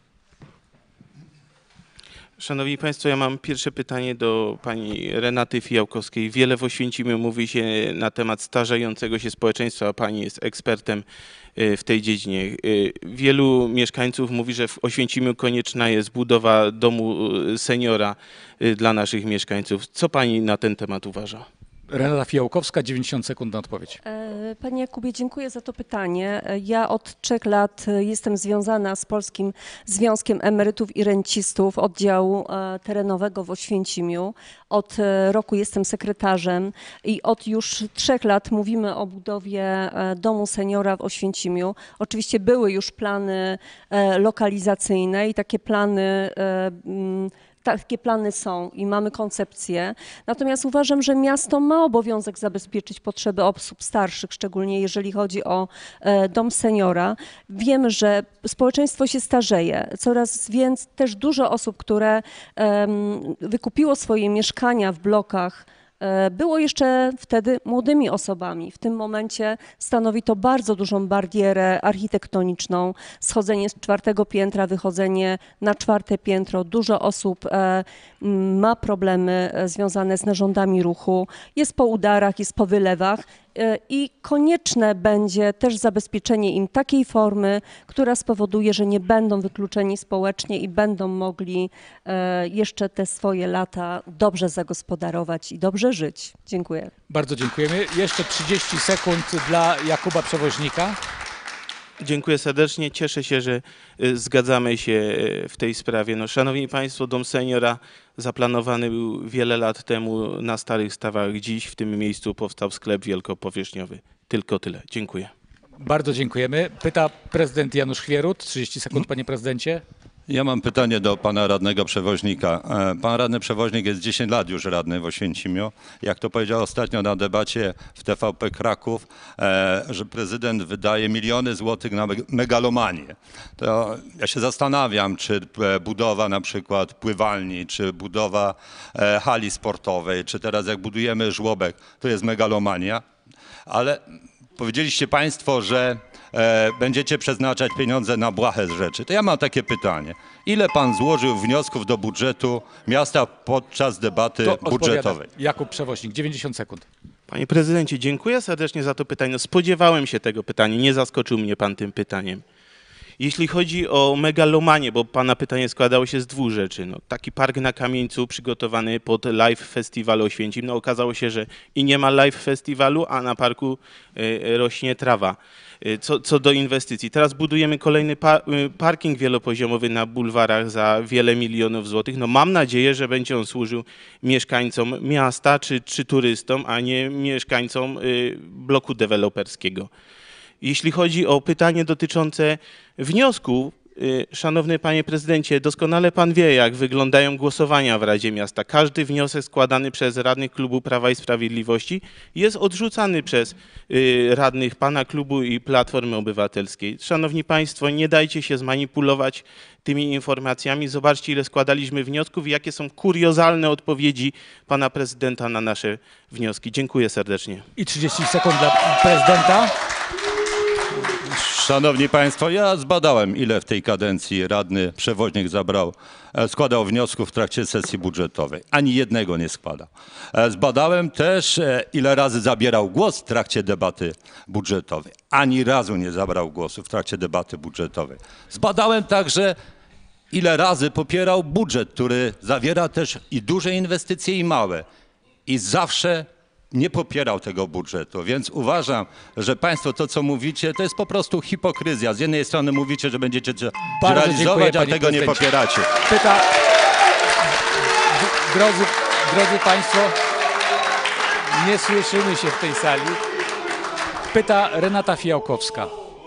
Szanowni Państwo, ja mam pierwsze pytanie do pani Renaty Fijałkowskiej. Wiele w Oświęcimiu mówi się na temat starzejącego się społeczeństwa, a pani jest ekspertem w tej dziedzinie. Wielu mieszkańców mówi, że w Oświęcimiu konieczna jest budowa domu seniora dla naszych mieszkańców. Co pani na ten temat uważa? Renata Fijałkowska, dziewięćdziesiąt sekund na odpowiedź. Panie Jakubie, dziękuję za to pytanie. Ja od trzech lat jestem związana z Polskim Związkiem Emerytów i Rencistów oddziału terenowego w Oświęcimiu. Od roku jestem sekretarzem i od już trzech lat mówimy o budowie domu seniora w Oświęcimiu. Oczywiście były już plany lokalizacyjne i takie plany Takie plany są i mamy koncepcję, natomiast uważam, że miasto ma obowiązek zabezpieczyć potrzeby osób starszych, szczególnie jeżeli chodzi o dom seniora. Wiemy, że społeczeństwo się starzeje, coraz więcej, też dużo osób, które wykupiło swoje mieszkania w blokach, było jeszcze wtedy młodymi osobami. W tym momencie stanowi to bardzo dużą barierę architektoniczną. Schodzenie z czwartego piętra, wychodzenie na czwarte piętro. Dużo osób ma problemy związane z narządami ruchu. Jest po udarach, jest po wylewach. I konieczne będzie też zabezpieczenie im takiej formy, która spowoduje, że nie będą wykluczeni społecznie i będą mogli jeszcze te swoje lata dobrze zagospodarować i dobrze żyć. Dziękuję. Bardzo dziękujemy. Jeszcze trzydzieści sekund dla Jakuba Przewoźnika. Dziękuję serdecznie. Cieszę się, że zgadzamy się w tej sprawie. No, szanowni Państwo, dom seniora zaplanowany był wiele lat temu na Starych Stawach. Dziś w tym miejscu powstał sklep wielkopowierzchniowy. Tylko tyle. Dziękuję. Bardzo dziękujemy. Pyta prezydent Janusz Chwierut. trzydzieści sekund, panie prezydencie. Ja mam pytanie do pana radnego Przewoźnika. Pan radny Przewoźnik jest dziesięć lat już radny w Oświęcimiu. Jak to powiedział ostatnio na debacie w T V P Kraków, że prezydent wydaje miliony złotych na megalomanię. To ja się zastanawiam, czy budowa na przykład pływalni, czy budowa hali sportowej, czy teraz jak budujemy żłobek, to jest megalomania. Ale powiedzieliście państwo, że e, będziecie przeznaczać pieniądze na błahe rzeczy. To ja mam takie pytanie. Ile pan złożył wniosków do budżetu miasta podczas debaty To budżetowej? Jakub Przewoźnik, dziewięćdziesiąt sekund. Panie prezydencie, dziękuję serdecznie za to pytanie. No, spodziewałem się tego pytania, nie zaskoczył mnie pan tym pytaniem. Jeśli chodzi o megalomanię, bo pana pytanie składało się z dwóch rzeczy. No, taki park na Kamieńcu przygotowany pod live festiwal Oświęcim, no okazało się, że i nie ma live festiwalu, a na parku y, rośnie trawa. Y, co, co do inwestycji. Teraz budujemy kolejny pa, y, parking wielopoziomowy na bulwarach za wiele milionów złotych. No mam nadzieję, że będzie on służył mieszkańcom miasta czy, czy turystom, a nie mieszkańcom y, bloku deweloperskiego. Jeśli chodzi o pytanie dotyczące wniosku, y, szanowny panie prezydencie, doskonale pan wie, jak wyglądają głosowania w Radzie Miasta. Każdy wniosek składany przez radnych klubu Prawa i Sprawiedliwości jest odrzucany przez y, radnych pana klubu i Platformy Obywatelskiej. Szanowni państwo, nie dajcie się zmanipulować tymi informacjami. Zobaczcie, ile składaliśmy wniosków i jakie są kuriozalne odpowiedzi pana prezydenta na nasze wnioski. Dziękuję serdecznie. I trzydzieści sekund dla prezydenta. Szanowni Państwo, ja zbadałem, ile w tej kadencji radny Przewoźnik zabrał, e, składał wniosków w trakcie sesji budżetowej. Ani jednego nie składał. E, Zbadałem też, e, ile razy zabierał głos w trakcie debaty budżetowej. Ani razu nie zabrał głosu w trakcie debaty budżetowej. Zbadałem także, ile razy popierał budżet, który zawiera też i duże inwestycje, i małe. I zawsze nie popierał tego budżetu, więc uważam, że państwo to, co mówicie, to jest po prostu hipokryzja. Z jednej strony mówicie, że będziecie to Bardzo realizować, dziękuję, a panie tego nie prezydencie. popieracie. Pyta... Drodzy, drodzy państwo, nie słyszymy się w tej sali. Pyta Renata Fijałkowska.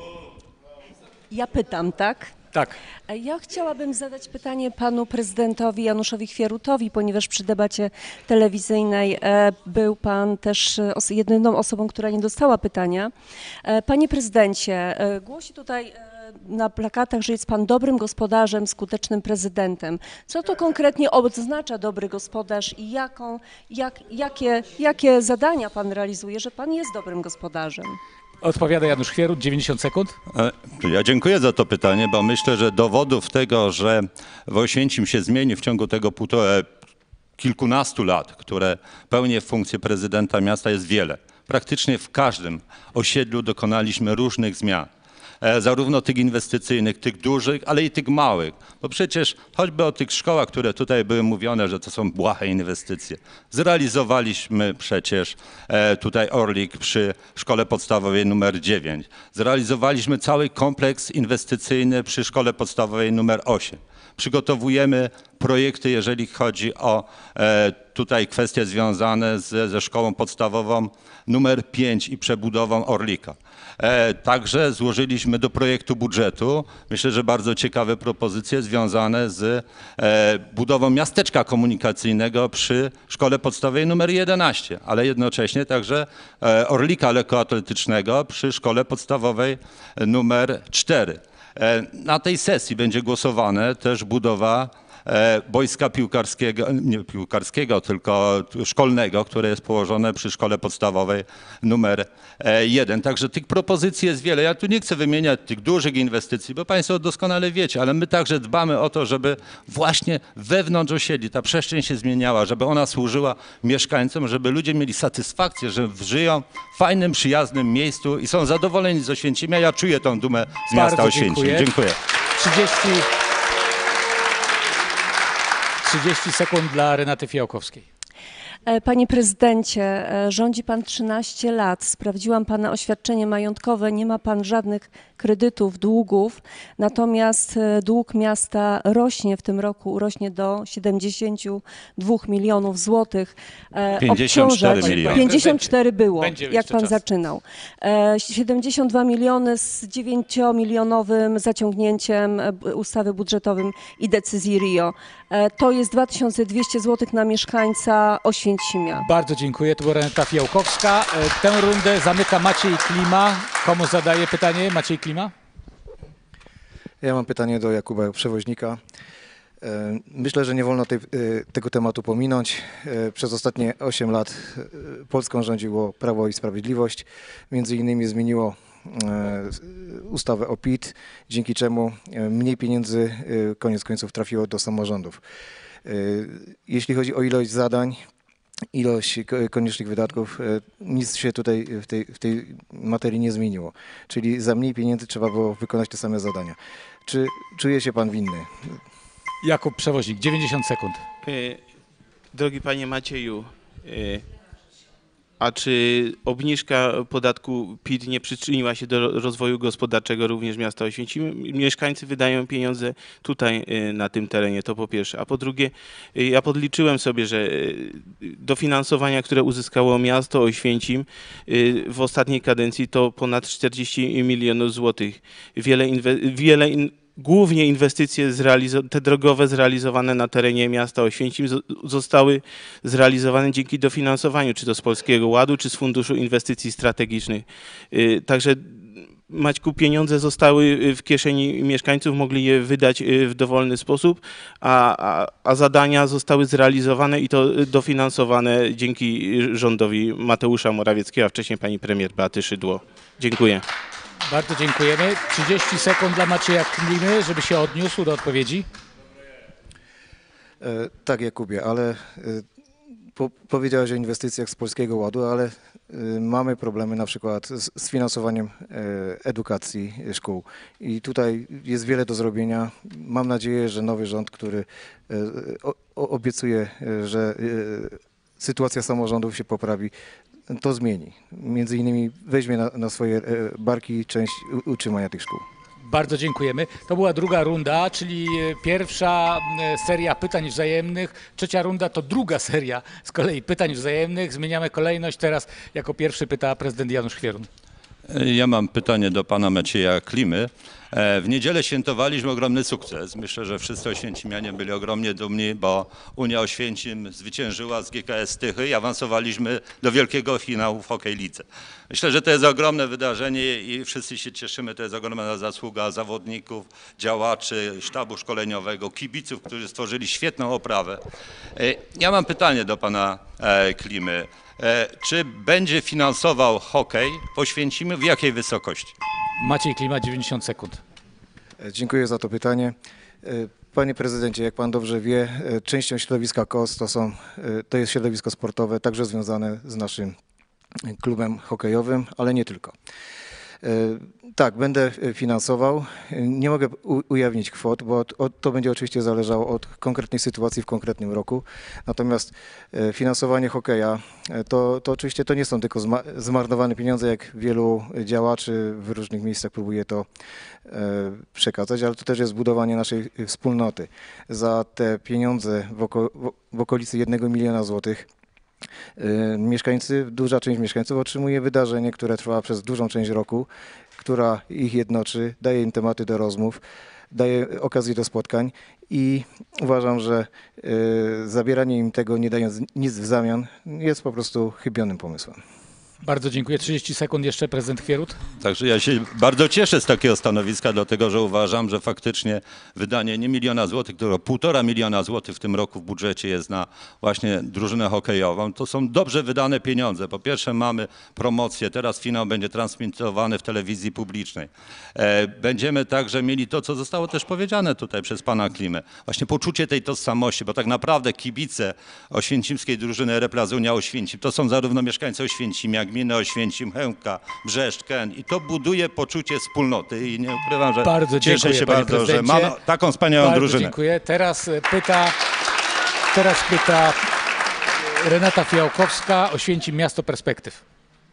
Ja pytam, tak? Tak. Ja chciałabym zadać pytanie panu prezydentowi Januszowi Chwierutowi, ponieważ przy debacie telewizyjnej e, był pan też e, os- jedyną osobą, która nie dostała pytania. E, Panie prezydencie, e, głosi tutaj e, na plakatach, że jest pan dobrym gospodarzem, skutecznym prezydentem. Co to konkretnie oznacza dobry gospodarz i jaką, jak, jakie, jakie zadania pan realizuje, że pan jest dobrym gospodarzem? Odpowiada Janusz Chwierut, dziewięćdziesiąt sekund. E, Ja dziękuję za to pytanie, bo myślę, że dowodów tego, że w Oświęcim się zmieni w ciągu tego półtora, kilkunastu lat, które pełnię funkcję prezydenta miasta, jest wiele. Praktycznie w każdym osiedlu dokonaliśmy różnych zmian. E, Zarówno tych inwestycyjnych, tych dużych, ale i tych małych. Bo przecież choćby o tych szkołach, które tutaj były mówione, że to są błahe inwestycje. Zrealizowaliśmy przecież e, tutaj Orlik przy szkole podstawowej numer dziewięć. Zrealizowaliśmy cały kompleks inwestycyjny przy szkole podstawowej numer osiem. Przygotowujemy projekty, jeżeli chodzi o e, tutaj kwestie związane z, ze szkołą podstawową numer pięć i przebudową Orlika. E, Także złożyliśmy do projektu budżetu, myślę, że bardzo ciekawe propozycje związane z e, budową miasteczka komunikacyjnego przy szkole podstawowej numer jedenaście, ale jednocześnie także e, Orlika lekkoatletycznego przy szkole podstawowej numer cztery. E, Na tej sesji będzie głosowane też budowa e, boiska piłkarskiego, nie piłkarskiego, tylko szkolnego, które jest położone przy szkole podstawowej numer e, jeden. Także tych propozycji jest wiele. Ja tu nie chcę wymieniać tych dużych inwestycji, bo państwo doskonale wiecie, ale my także dbamy o to, żeby właśnie wewnątrz osiedli ta przestrzeń się zmieniała, żeby ona służyła mieszkańcom, żeby ludzie mieli satysfakcję, że żyją w fajnym, przyjaznym miejscu i są zadowoleni z Oświęcimia. Ja czuję tą dumę z miasta Bardzo Oświęcim. dziękuję. Dziękuję. trzydzieści, trzydzieści sekund dla Renaty Fijałkowskiej. E, Panie prezydencie, e, rządzi pan trzynaście lat. Sprawdziłam pana oświadczenie majątkowe. Nie ma pan żadnych kredytów, długów. Natomiast e, dług miasta rośnie w tym roku, urośnie do siedemdziesięciu dwóch milionów złotych. E, pięćdziesiąt cztery obciążać- miliony. pięćdziesiąt cztery było, Będzie jak jeszcze pan czas. zaczynał. E, siedemdziesiąt dwa miliony z dziewięciomilionowym zaciągnięciem e, b- ustawy budżetowym i decyzji R I O. E, to jest dwa tysiące dwieście złotych na mieszkańca Oświęcimia. Bardzo dziękuję. To była Renata Fijałkowska. E, Tę rundę zamyka Maciej Klima. Komu zadaje pytanie Maciej Klima? Ja mam pytanie do Jakuba Przewoźnika. E, Myślę, że nie wolno tej, e, tego tematu pominąć. E, Przez ostatnie osiem lat e, Polską rządziło Prawo i Sprawiedliwość. Między innymi zmieniło e, ustawę o P I T, dzięki czemu e, mniej pieniędzy e, koniec końców trafiło do samorządów. E, Jeśli chodzi o ilość zadań, ilość ko- koniecznych wydatków, e, nic się tutaj w tej, w tej materii nie zmieniło. Czyli za mniej pieniędzy trzeba było wykonać te same zadania. Czy czuje się pan winny? Jakub Przewoźnik, dziewięćdziesiąt sekund. E, Drogi panie Macieju, e, a czy obniżka podatku P I T nie przyczyniła się do rozwoju gospodarczego również miasta Oświęcim? Mieszkańcy wydają pieniądze tutaj e, na tym terenie, to po pierwsze. A po drugie, e, ja podliczyłem sobie, że e, dofinansowania, które uzyskało miasto Oświęcim e, w ostatniej kadencji to ponad czterdzieści milionów złotych. Wiele, inwe- wiele in- Głównie inwestycje zrealizo- te drogowe zrealizowane na terenie miasta Oświęcim zo- zostały zrealizowane dzięki dofinansowaniu, czy to z Polskiego Ładu, czy z Funduszu Inwestycji Strategicznych. Y, Także Maćku, pieniądze zostały w kieszeni mieszkańców, mogli je wydać y, w dowolny sposób, a, a, a zadania zostały zrealizowane i to dofinansowane dzięki rządowi Mateusza Morawieckiego, a wcześniej pani premier Beaty Szydło. Dziękuję. Bardzo dziękujemy. trzydzieści sekund dla Macieja Klimy, żeby się odniósł do odpowiedzi. E, Tak, Jakubie, ale e, po, powiedziałeś o inwestycjach z Polskiego Ładu, ale e, mamy problemy na przykład z, z finansowaniem e, edukacji szkół. I tutaj jest wiele do zrobienia. Mam nadzieję, że nowy rząd, który e, o, o, obiecuje, e, że e, sytuacja samorządów się poprawi, to zmieni. Między innymi weźmie na, na swoje e, barki część u- utrzymania tych szkół. Bardzo dziękujemy. To była druga runda, czyli e, pierwsza e, seria pytań wzajemnych. Trzecia runda to druga seria z kolei pytań wzajemnych. Zmieniamy kolejność. Teraz jako pierwszy pyta prezydent Janusz Chwierun. Ja mam pytanie do pana Macieja Klimy. E, W niedzielę świętowaliśmy ogromny sukces. Myślę, że wszyscy oświęcimianie byli ogromnie dumni, bo Unia Oświęcim zwyciężyła z G K S Tychy i awansowaliśmy do wielkiego finału w Hokej Lidze. Myślę, że to jest ogromne wydarzenie i wszyscy się cieszymy. To jest ogromna zasługa zawodników, działaczy, sztabu szkoleniowego, kibiców, którzy stworzyli świetną oprawę. E, Ja mam pytanie do pana e, Klimy. E, Czy będzie finansował hokej w Oświęcimiu? W jakiej wysokości? Maciej Klima, dziewięćdziesiąt sekund. E, Dziękuję za to pytanie. E, Panie prezydencie, jak pan dobrze wie, e, częścią środowiska K O S to, są, e, to jest środowisko sportowe, także związane z naszym klubem hokejowym, ale nie tylko. E, Tak, będę finansował. Nie mogę u- ujawnić kwot, bo od, od, to będzie oczywiście zależało od konkretnej sytuacji w konkretnym roku. Natomiast e, finansowanie hokeja e, to, to oczywiście to nie są tylko zma- zmarnowane pieniądze, jak wielu działaczy w różnych miejscach próbuje to e, przekazać, ale to też jest budowanie naszej wspólnoty. Za te pieniądze w, oko, w, w okolicy jednego miliona złotych Y, Mieszkańcy, duża część mieszkańców otrzymuje wydarzenie, które trwa przez dużą część roku, która ich jednoczy, daje im tematy do rozmów, daje okazję do spotkań i uważam, że y, zabieranie im tego, nie dając nic w zamian, jest po prostu chybionym pomysłem. Bardzo dziękuję. trzydzieści sekund jeszcze prezydent Chwierut. Także ja się bardzo cieszę z takiego stanowiska, dlatego że uważam, że faktycznie wydanie nie miliona złotych, tylko półtora miliona złotych w tym roku w budżecie jest na właśnie drużynę hokejową. To są dobrze wydane pieniądze. Po pierwsze mamy promocję, teraz finał będzie transmitowany w telewizji publicznej. E, Będziemy także mieli to, co zostało też powiedziane tutaj przez pana Klimę. Właśnie poczucie tej tożsamości, bo tak naprawdę kibice oświęcimskiej drużyny Replazunia Oświęcim to są zarówno mieszkańcy Oświęcimia, gminy Oświęcim, Chełmka, Brzeszcz, Kęt i to buduje poczucie wspólnoty i nie ukrywam, że Bardzo cieszę dziękuję, się panie bardzo, że prezydencie. mamy taką wspaniałą Bardzo drużynę. dziękuję. Teraz e, pyta, teraz pyta Renata Fiałkowska, Oświęcim Miasto Perspektyw.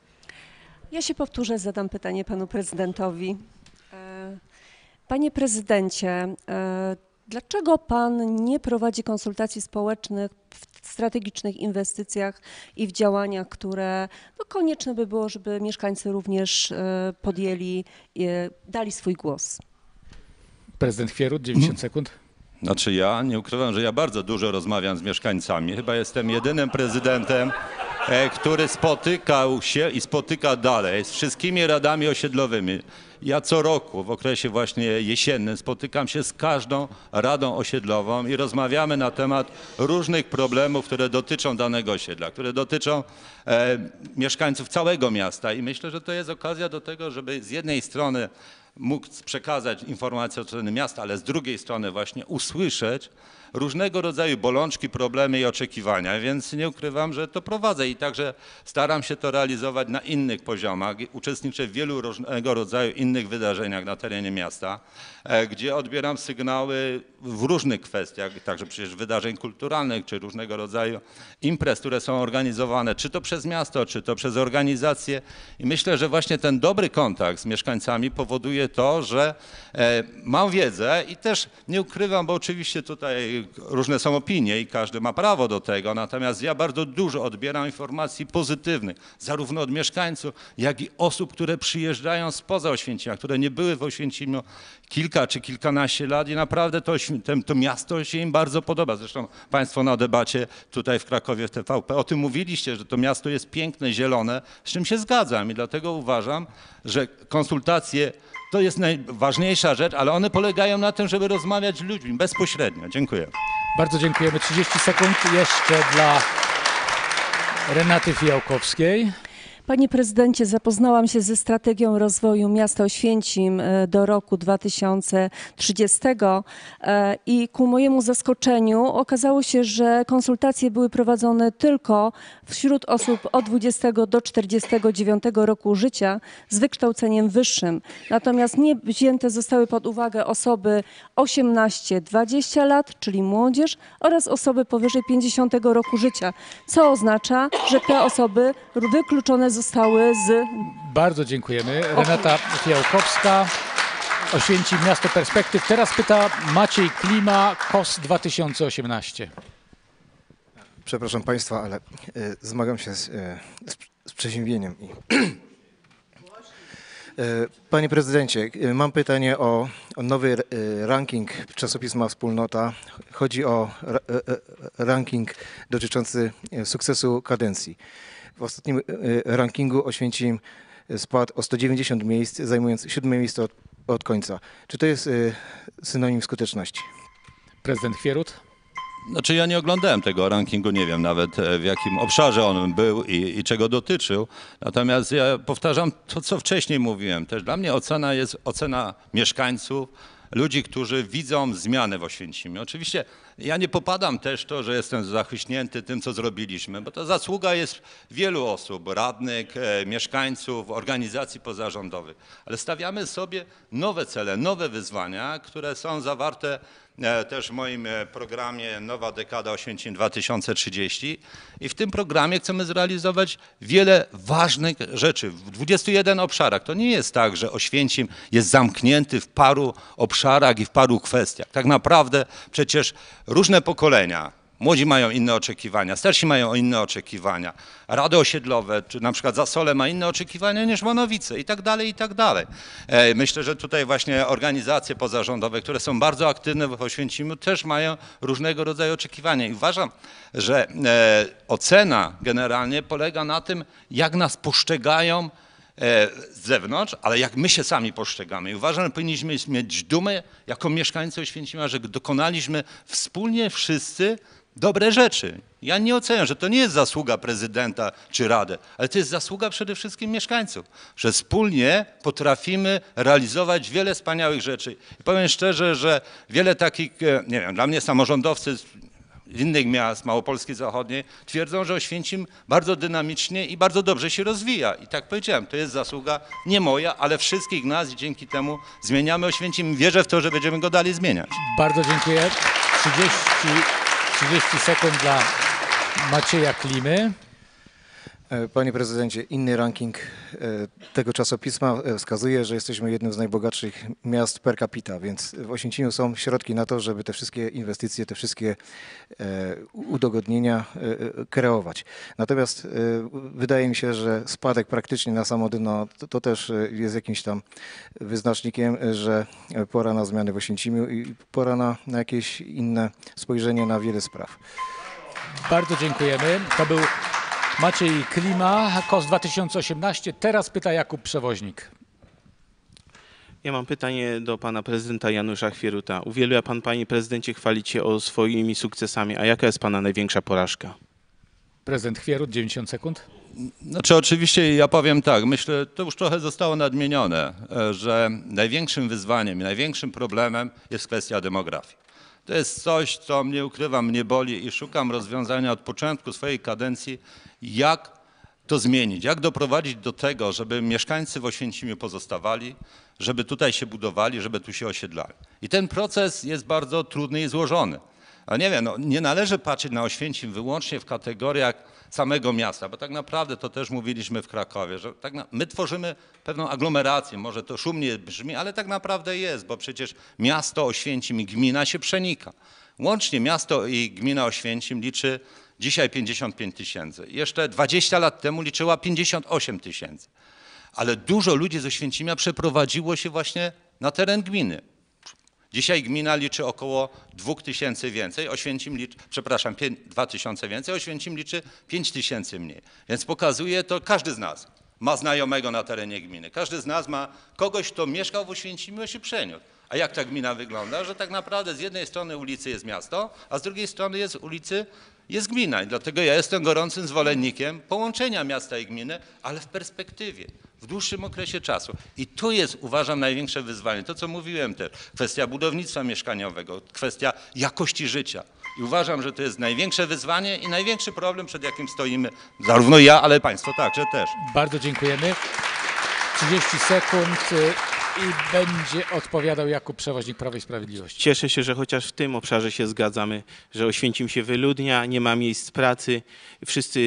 Ja się powtórzę, zadam pytanie panu prezydentowi. E, Panie prezydencie, e, dlaczego pan nie prowadzi konsultacji społecznych w strategicznych inwestycjach i w działaniach, które no, konieczne by było, żeby mieszkańcy również e, podjęli, e, dali swój głos? Prezydent Chwierut, dziewięćdziesiąt sekund. Znaczy ja nie ukrywam, że ja bardzo dużo rozmawiam z mieszkańcami. Chyba jestem jedynym prezydentem, e, który spotykał się i spotyka dalej z wszystkimi radami osiedlowymi. Ja co roku w okresie właśnie jesiennym spotykam się z każdą radą osiedlową i rozmawiamy na temat różnych problemów, które dotyczą danego osiedla, które dotyczą e, mieszkańców całego miasta i myślę, że to jest okazja do tego, żeby z jednej strony mógł przekazać informacje od strony miasta, ale z drugiej strony właśnie usłyszeć różnego rodzaju bolączki, problemy i oczekiwania, więc nie ukrywam, że to prowadzę i także staram się to realizować na innych poziomach. Uczestniczę w wielu różnego rodzaju innych wydarzeniach na terenie miasta, gdzie odbieram sygnały w różnych kwestiach, także przecież wydarzeń kulturalnych, czy różnego rodzaju imprez, które są organizowane, czy to przez miasto, czy to przez organizacje. I myślę, że właśnie ten dobry kontakt z mieszkańcami powoduje to, że mam wiedzę i też nie ukrywam, bo oczywiście tutaj różne są opinie i każdy ma prawo do tego, natomiast ja bardzo dużo odbieram informacji pozytywnych, zarówno od mieszkańców, jak i osób, które przyjeżdżają spoza Oświęcimia, które nie były w Oświęcimiu kilka czy kilkanaście lat i naprawdę to, to miasto się im bardzo podoba. Zresztą Państwo na debacie tutaj w Krakowie w T V P o tym mówiliście, że to miasto jest piękne, zielone, z czym się zgadzam i dlatego uważam, że konsultacje to jest najważniejsza rzecz, ale one polegają na tym, żeby rozmawiać z ludźmi bezpośrednio. Dziękuję. Bardzo dziękujemy. trzydzieści sekund jeszcze dla Renaty Fijałkowskiej. Panie prezydencie, zapoznałam się ze strategią rozwoju miasta Oświęcim do roku dwa tysiące trzydziestego i ku mojemu zaskoczeniu okazało się, że konsultacje były prowadzone tylko wśród osób od dwudziestego do czterdziestego dziewiątego roku życia z wykształceniem wyższym. Natomiast nie wzięte zostały pod uwagę osoby osiemnaście dwadzieścia lat, czyli młodzież, oraz osoby powyżej pięćdziesiątego roku życia, co oznacza, że te osoby wykluczone zostały z... Bardzo dziękujemy. Renata Fijałkowska, Oświęcim, Miasto Perspektyw. Teraz pyta Maciej Klima, K O S dwa tysiące osiemnaście. Przepraszam Państwa, ale y, zmagam się z, y, z, z przeziębieniem. I... Panie prezydencie, mam pytanie o, o nowy ranking czasopisma Wspólnota. Chodzi o ranking dotyczący sukcesu kadencji. W ostatnim rankingu Oświęcim spadł o sto dziewięćdziesiąt miejsc, zajmując siódme miejsce od, od końca. Czy to jest synonim skuteczności? Prezydent Chwierut. Znaczy ja nie oglądałem tego rankingu, nie wiem nawet w jakim obszarze on był i, i czego dotyczył. Natomiast ja powtarzam to, co wcześniej mówiłem. Też dla mnie ocena jest ocena mieszkańców, ludzi, którzy widzą zmianę w Oświęcimiu. Oczywiście ja nie popadam też w to, że jestem zachwyśnięty tym, co zrobiliśmy, bo to zasługa jest wielu osób, radnych, e, mieszkańców, organizacji pozarządowych. Ale stawiamy sobie nowe cele, nowe wyzwania, które są zawarte e, też w moim programie Nowa Dekada Oświęcim dwa tysiące trzydzieści i w tym programie chcemy zrealizować wiele ważnych rzeczy w dwudziestu jeden obszarach. To nie jest tak, że Oświęcim jest zamknięty w paru obszarach i w paru kwestiach. Tak naprawdę przecież różne pokolenia, młodzi mają inne oczekiwania, starsi mają inne oczekiwania, rady osiedlowe, czy na przykład Zasole ma inne oczekiwania niż Monowice i tak dalej, i tak dalej. Myślę, że tutaj właśnie organizacje pozarządowe, które są bardzo aktywne w Oświęcimiu, też mają różnego rodzaju oczekiwania i uważam, że ocena generalnie polega na tym, jak nas postrzegają z zewnątrz, ale jak my się sami postrzegamy. I uważam, że powinniśmy mieć dumę jako mieszkańcy Oświęcimia, że dokonaliśmy wspólnie wszyscy dobre rzeczy. Ja nie oceniam, że to nie jest zasługa prezydenta czy rady, ale to jest zasługa przede wszystkim mieszkańców, że wspólnie potrafimy realizować wiele wspaniałych rzeczy. I powiem szczerze, że wiele takich, nie wiem, dla mnie samorządowcy z innych miast Małopolski Zachodniej twierdzą, że Oświęcim bardzo dynamicznie i bardzo dobrze się rozwija. I tak powiedziałem, to jest zasługa nie moja, ale wszystkich nas i dzięki temu zmieniamy Oświęcim. Wierzę w to, że będziemy go dalej zmieniać. Bardzo dziękuję. trzydzieści, trzydzieści sekund dla Macieja Klimy. Panie prezydencie, inny ranking tego czasopisma wskazuje, że jesteśmy jednym z najbogatszych miast per capita, więc w Oświęcimiu są środki na to, żeby te wszystkie inwestycje, te wszystkie udogodnienia kreować. Natomiast wydaje mi się, że spadek praktycznie na samo dno to, to też jest jakimś tam wyznacznikiem, że pora na zmiany w Oświęcimiu i pora na, na jakieś inne spojrzenie na wiele spraw. Bardzo dziękujemy. To był Maciej Klima, K O S dwa tysiące osiemnaście. Teraz pyta Jakub Przewoźnik. Ja mam pytanie do pana prezydenta Janusza Chwieruta. Uwielbia pan, panie prezydencie, chwalić się o swoimi sukcesami. A jaka jest pana największa porażka? Prezydent Chwierut, dziewięćdziesiąt sekund. Znaczy oczywiście ja powiem tak, myślę, to już trochę zostało nadmienione, że największym wyzwaniem i największym problemem jest kwestia demografii. To jest coś, co mnie ukrywam, mnie boli i szukam rozwiązania od początku swojej kadencji, jak to zmienić, jak doprowadzić do tego, żeby mieszkańcy w Oświęcimiu pozostawali, żeby tutaj się budowali, żeby tu się osiedlali. I ten proces jest bardzo trudny i złożony. A nie wiem, no, nie należy patrzeć na Oświęcim wyłącznie w kategoriach samego miasta, bo tak naprawdę to też mówiliśmy w Krakowie, że tak na, my tworzymy pewną aglomerację, może to szumnie brzmi, ale tak naprawdę jest, bo przecież miasto Oświęcim i gmina się przenika. Łącznie miasto i gmina Oświęcim liczy dzisiaj pięćdziesiąt pięć tysięcy. Jeszcze dwadzieścia lat temu liczyła pięćdziesiąt osiem tysięcy. Ale dużo ludzi z Oświęcimia przeprowadziło się właśnie na teren gminy. Dzisiaj gmina liczy około dwóch tysięcy więcej, Oświęcim liczy, przepraszam, dwa tysiące więcej, Oświęcim liczy pięć tysięcy mniej. Więc pokazuje to, każdy z nas ma znajomego na terenie gminy. Każdy z nas ma kogoś, kto mieszkał w Oświęcimiu i się przeniósł. A jak ta gmina wygląda? Że tak naprawdę z jednej strony ulicy jest miasto, a z drugiej strony jest ulicy jest gmina. I dlatego ja jestem gorącym zwolennikiem połączenia miasta i gminy, ale w perspektywie, w dłuższym okresie czasu. I tu jest, uważam, największe wyzwanie. To, co mówiłem też, kwestia budownictwa mieszkaniowego, kwestia jakości życia. I uważam, że to jest największe wyzwanie i największy problem, przed jakim stoimy, zarówno ja, ale państwo także też. Bardzo dziękujemy. trzydzieści sekund y, i będzie odpowiadał Jakub Przewoźnik, Prawo i Sprawiedliwość. Cieszę się, że chociaż w tym obszarze się zgadzamy, że Oświęcim się wyludnia, nie ma miejsc pracy, wszyscy,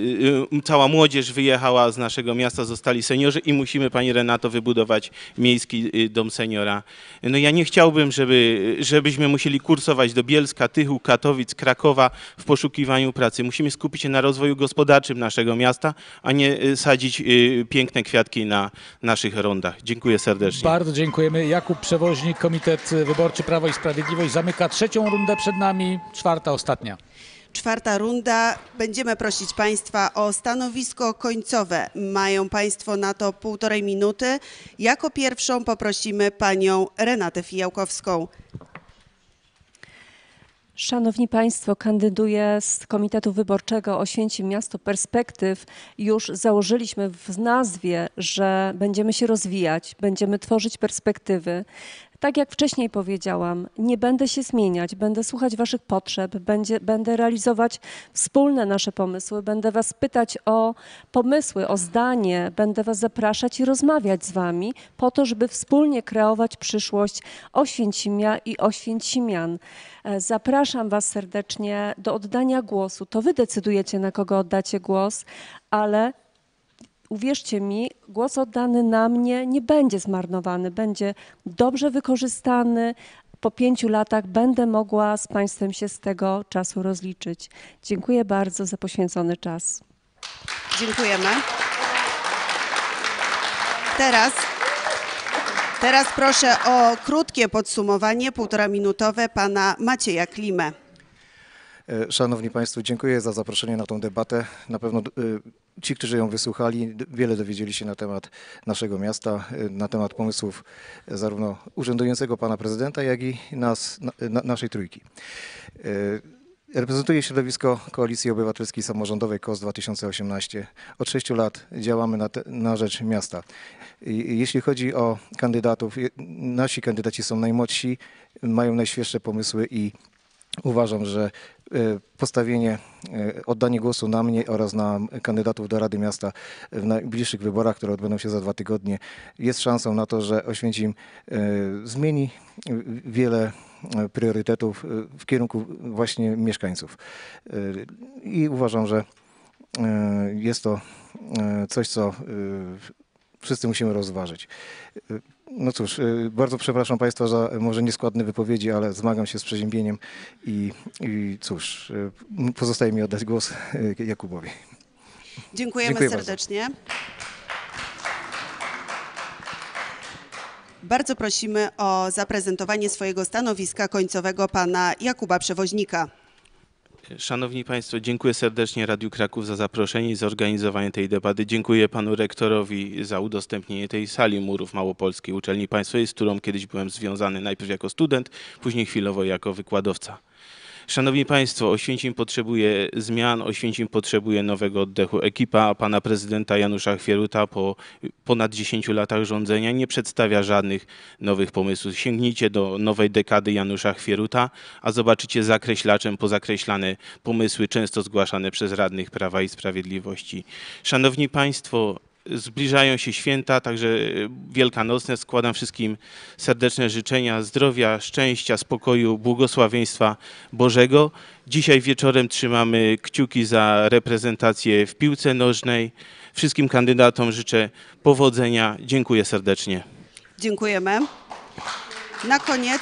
y, y, cała młodzież wyjechała z naszego miasta, zostali seniorzy i musimy, pani Renato, wybudować miejski y, dom seniora. No ja nie chciałbym, żeby, żebyśmy musieli kursować do Bielska, Tychów, Katowic, Krakowa w poszukiwaniu pracy. Musimy skupić się na rozwoju gospodarczym naszego miasta, a nie y, sadzić y, piękne kwiatki na naszych rondach. Dziękuję serdecznie. Bardzo dziękujemy. Jakub Przewoźnik, Komitet Wyborczy Prawo i Sprawiedliwość zamyka trzecią rundę, przed nami czwarta, ostatnia. Czwarta runda. Będziemy prosić Państwa o stanowisko końcowe. Mają Państwo na to półtorej minuty. Jako pierwszą poprosimy Panią Renatę Fijałkowską. Szanowni Państwo, kandyduję z Komitetu Wyborczego Oświęcim Miasto Perspektyw. Już założyliśmy w nazwie, że będziemy się rozwijać, będziemy tworzyć perspektywy. Tak jak wcześniej powiedziałam, nie będę się zmieniać, będę słuchać Waszych potrzeb, będzie, będę realizować wspólne nasze pomysły, będę Was pytać o pomysły, o zdanie, będę Was zapraszać i rozmawiać z Wami po to, żeby wspólnie kreować przyszłość Oświęcimia i Oświęcimian. Zapraszam Was serdecznie do oddania głosu. To Wy decydujecie, na kogo oddacie głos, ale uwierzcie mi, głos oddany na mnie nie będzie zmarnowany, będzie dobrze wykorzystany. Po pięciu latach będę mogła z Państwem się z tego czasu rozliczyć. Dziękuję bardzo za poświęcony czas. Dziękujemy. Teraz, teraz proszę o krótkie podsumowanie, półtora minutowe, pana Macieja Klimę. Szanowni Państwo, dziękuję za zaproszenie na tą debatę. Na pewno ci, którzy ją wysłuchali, wiele dowiedzieli się na temat naszego miasta, na temat pomysłów zarówno urzędującego pana prezydenta, jak i nas, na, naszej trójki. Reprezentuję środowisko Koalicji Obywatelskiej Samorządowej K O S dwa tysiące osiemnaście. Od sześciu lat działamy na, te, na rzecz miasta. I jeśli chodzi o kandydatów, nasi kandydaci są najmłodsi, mają najświeższe pomysły i uważam, że postawienie, oddanie głosu na mnie oraz na kandydatów do Rady Miasta w najbliższych wyborach, które odbędą się za dwa tygodnie, jest szansą na to, że Oświęcim zmieni wiele priorytetów w kierunku właśnie mieszkańców. I uważam, że jest to coś, co wszyscy musimy rozważyć. No cóż, bardzo przepraszam Państwa za może nieskładne wypowiedzi, ale zmagam się z przeziębieniem i, i cóż, pozostaje mi oddać głos Jakubowi. Dziękujemy Dziękuję serdecznie. Bardzo. bardzo prosimy o zaprezentowanie swojego stanowiska końcowego pana Jakuba Przewoźnika. Szanowni Państwo, dziękuję serdecznie Radiu Kraków za zaproszenie i zorganizowanie tej debaty. Dziękuję panu rektorowi za udostępnienie tej sali murów Małopolskiej Uczelni Państwowej, z którą kiedyś byłem związany najpierw jako student, później chwilowo jako wykładowca. Szanowni Państwo, Oświęcim potrzebuje zmian, Oświęcim potrzebuje nowego oddechu. Ekipa pana prezydenta Janusza Chwieruta po ponad dziesięciu latach rządzenia nie przedstawia żadnych nowych pomysłów. Sięgnijcie do nowej dekady Janusza Chwieruta, a zobaczycie zakreślaczem pozakreślane pomysły, często zgłaszane przez radnych Prawa i Sprawiedliwości. Szanowni Państwo, zbliżają się święta, także wielkanocne. Składam wszystkim serdeczne życzenia zdrowia, szczęścia, spokoju, błogosławieństwa Bożego. Dzisiaj wieczorem trzymamy kciuki za reprezentację w piłce nożnej. Wszystkim kandydatom życzę powodzenia. Dziękuję serdecznie. Dziękujemy. Na koniec,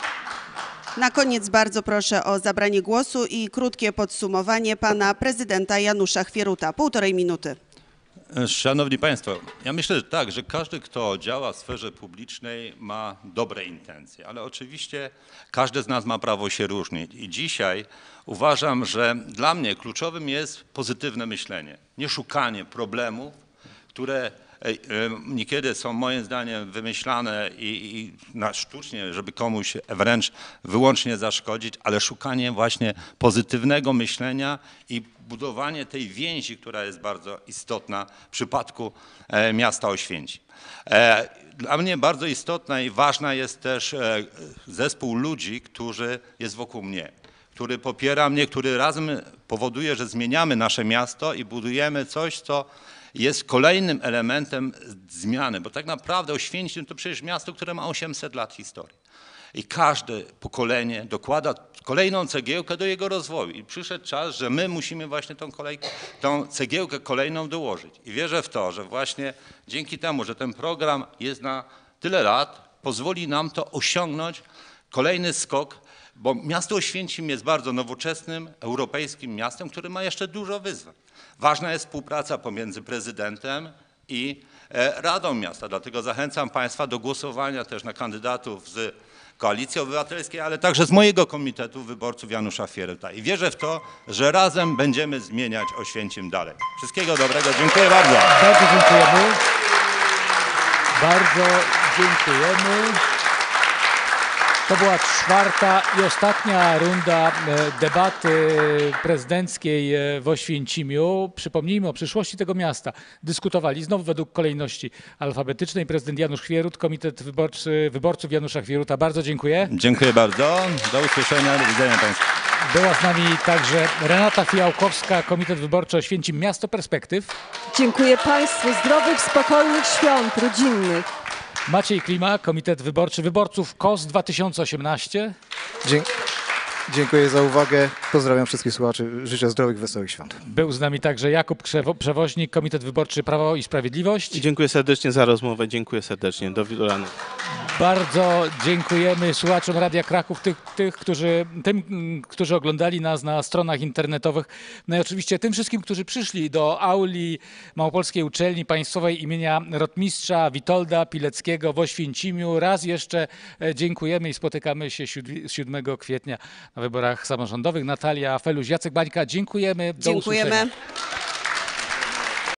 na koniec bardzo proszę o zabranie głosu i krótkie podsumowanie pana prezydenta Janusza Chwieruta. Półtorej minuty. Szanowni Państwo, ja myślę, że tak, że każdy, kto działa w sferze publicznej, ma dobre intencje, ale oczywiście każdy z nas ma prawo się różnić i dzisiaj uważam, że dla mnie kluczowym jest pozytywne myślenie, nie szukanie problemów, które niekiedy są moim zdaniem wymyślane i, i na sztucznie, żeby komuś wręcz wyłącznie zaszkodzić, ale szukanie właśnie pozytywnego myślenia i budowanie tej więzi, która jest bardzo istotna w przypadku miasta Oświęcim. Dla mnie bardzo istotna i ważna jest też zespół ludzi, który jest wokół mnie, który popiera mnie, który razem powoduje, że zmieniamy nasze miasto i budujemy coś, co jest kolejnym elementem zmiany, bo tak naprawdę Oświęcim to przecież miasto, które ma osiemset lat historii. I każde pokolenie dokłada kolejną cegiełkę do jego rozwoju. I przyszedł czas, że my musimy właśnie tą, kolej, tą cegiełkę kolejną dołożyć. I wierzę w to, że właśnie dzięki temu, że ten program jest na tyle lat, pozwoli nam to osiągnąć kolejny skok, bo miasto Oświęcim jest bardzo nowoczesnym, europejskim miastem, które ma jeszcze dużo wyzwań. Ważna jest współpraca pomiędzy prezydentem i Radą Miasta, dlatego zachęcam Państwa do głosowania też na kandydatów z Koalicji Obywatelskiej, ale także z mojego komitetu wyborców Janusza Chwieruta. I wierzę w to, że razem będziemy zmieniać Oświęcim dalej. Wszystkiego dobrego, dziękuję bardzo. Bardzo dziękujemy. Bardzo dziękujemy. To była czwarta i ostatnia runda debaty prezydenckiej w Oświęcimiu. Przypomnijmy o przyszłości tego miasta. Dyskutowali znowu według kolejności alfabetycznej prezydent Janusz Chwierut, Komitet Wyborczy, Wyborców Janusza Chwieruta. Bardzo dziękuję. Dziękuję bardzo. Do usłyszenia. Do widzenia Państwu. Była z nami także Renata Fijałkowska, Komitet Wyborczy Oświęcim Miasto Perspektyw. Dziękuję Państwu. Zdrowych, spokojnych świąt rodzinnych. Maciej Klima, Komitet Wyborczy Wyborców K O S dwa tysiące osiemnaście. Dzie dziękuję za uwagę. Pozdrawiam wszystkich słuchaczy. Życzę zdrowych, wesołych świąt. Był z nami także Jakub Krzewo Przewoźnik, Komitet Wyborczy Prawo i Sprawiedliwość. I dziękuję serdecznie za rozmowę. Dziękuję serdecznie. Do widzenia. Bardzo dziękujemy słuchaczom Radia Kraków, tych, tych którzy, tym, którzy oglądali nas na stronach internetowych. No i oczywiście tym wszystkim, którzy przyszli do auli Małopolskiej Uczelni Państwowej imienia Rotmistrza Witolda Pileckiego w Oświęcimiu. Raz jeszcze dziękujemy i spotykamy się siódmego kwietnia na wyborach samorządowych. Natalia Feluś, Jacek Bańka, dziękujemy. Do Dziękujemy. usłyszenia.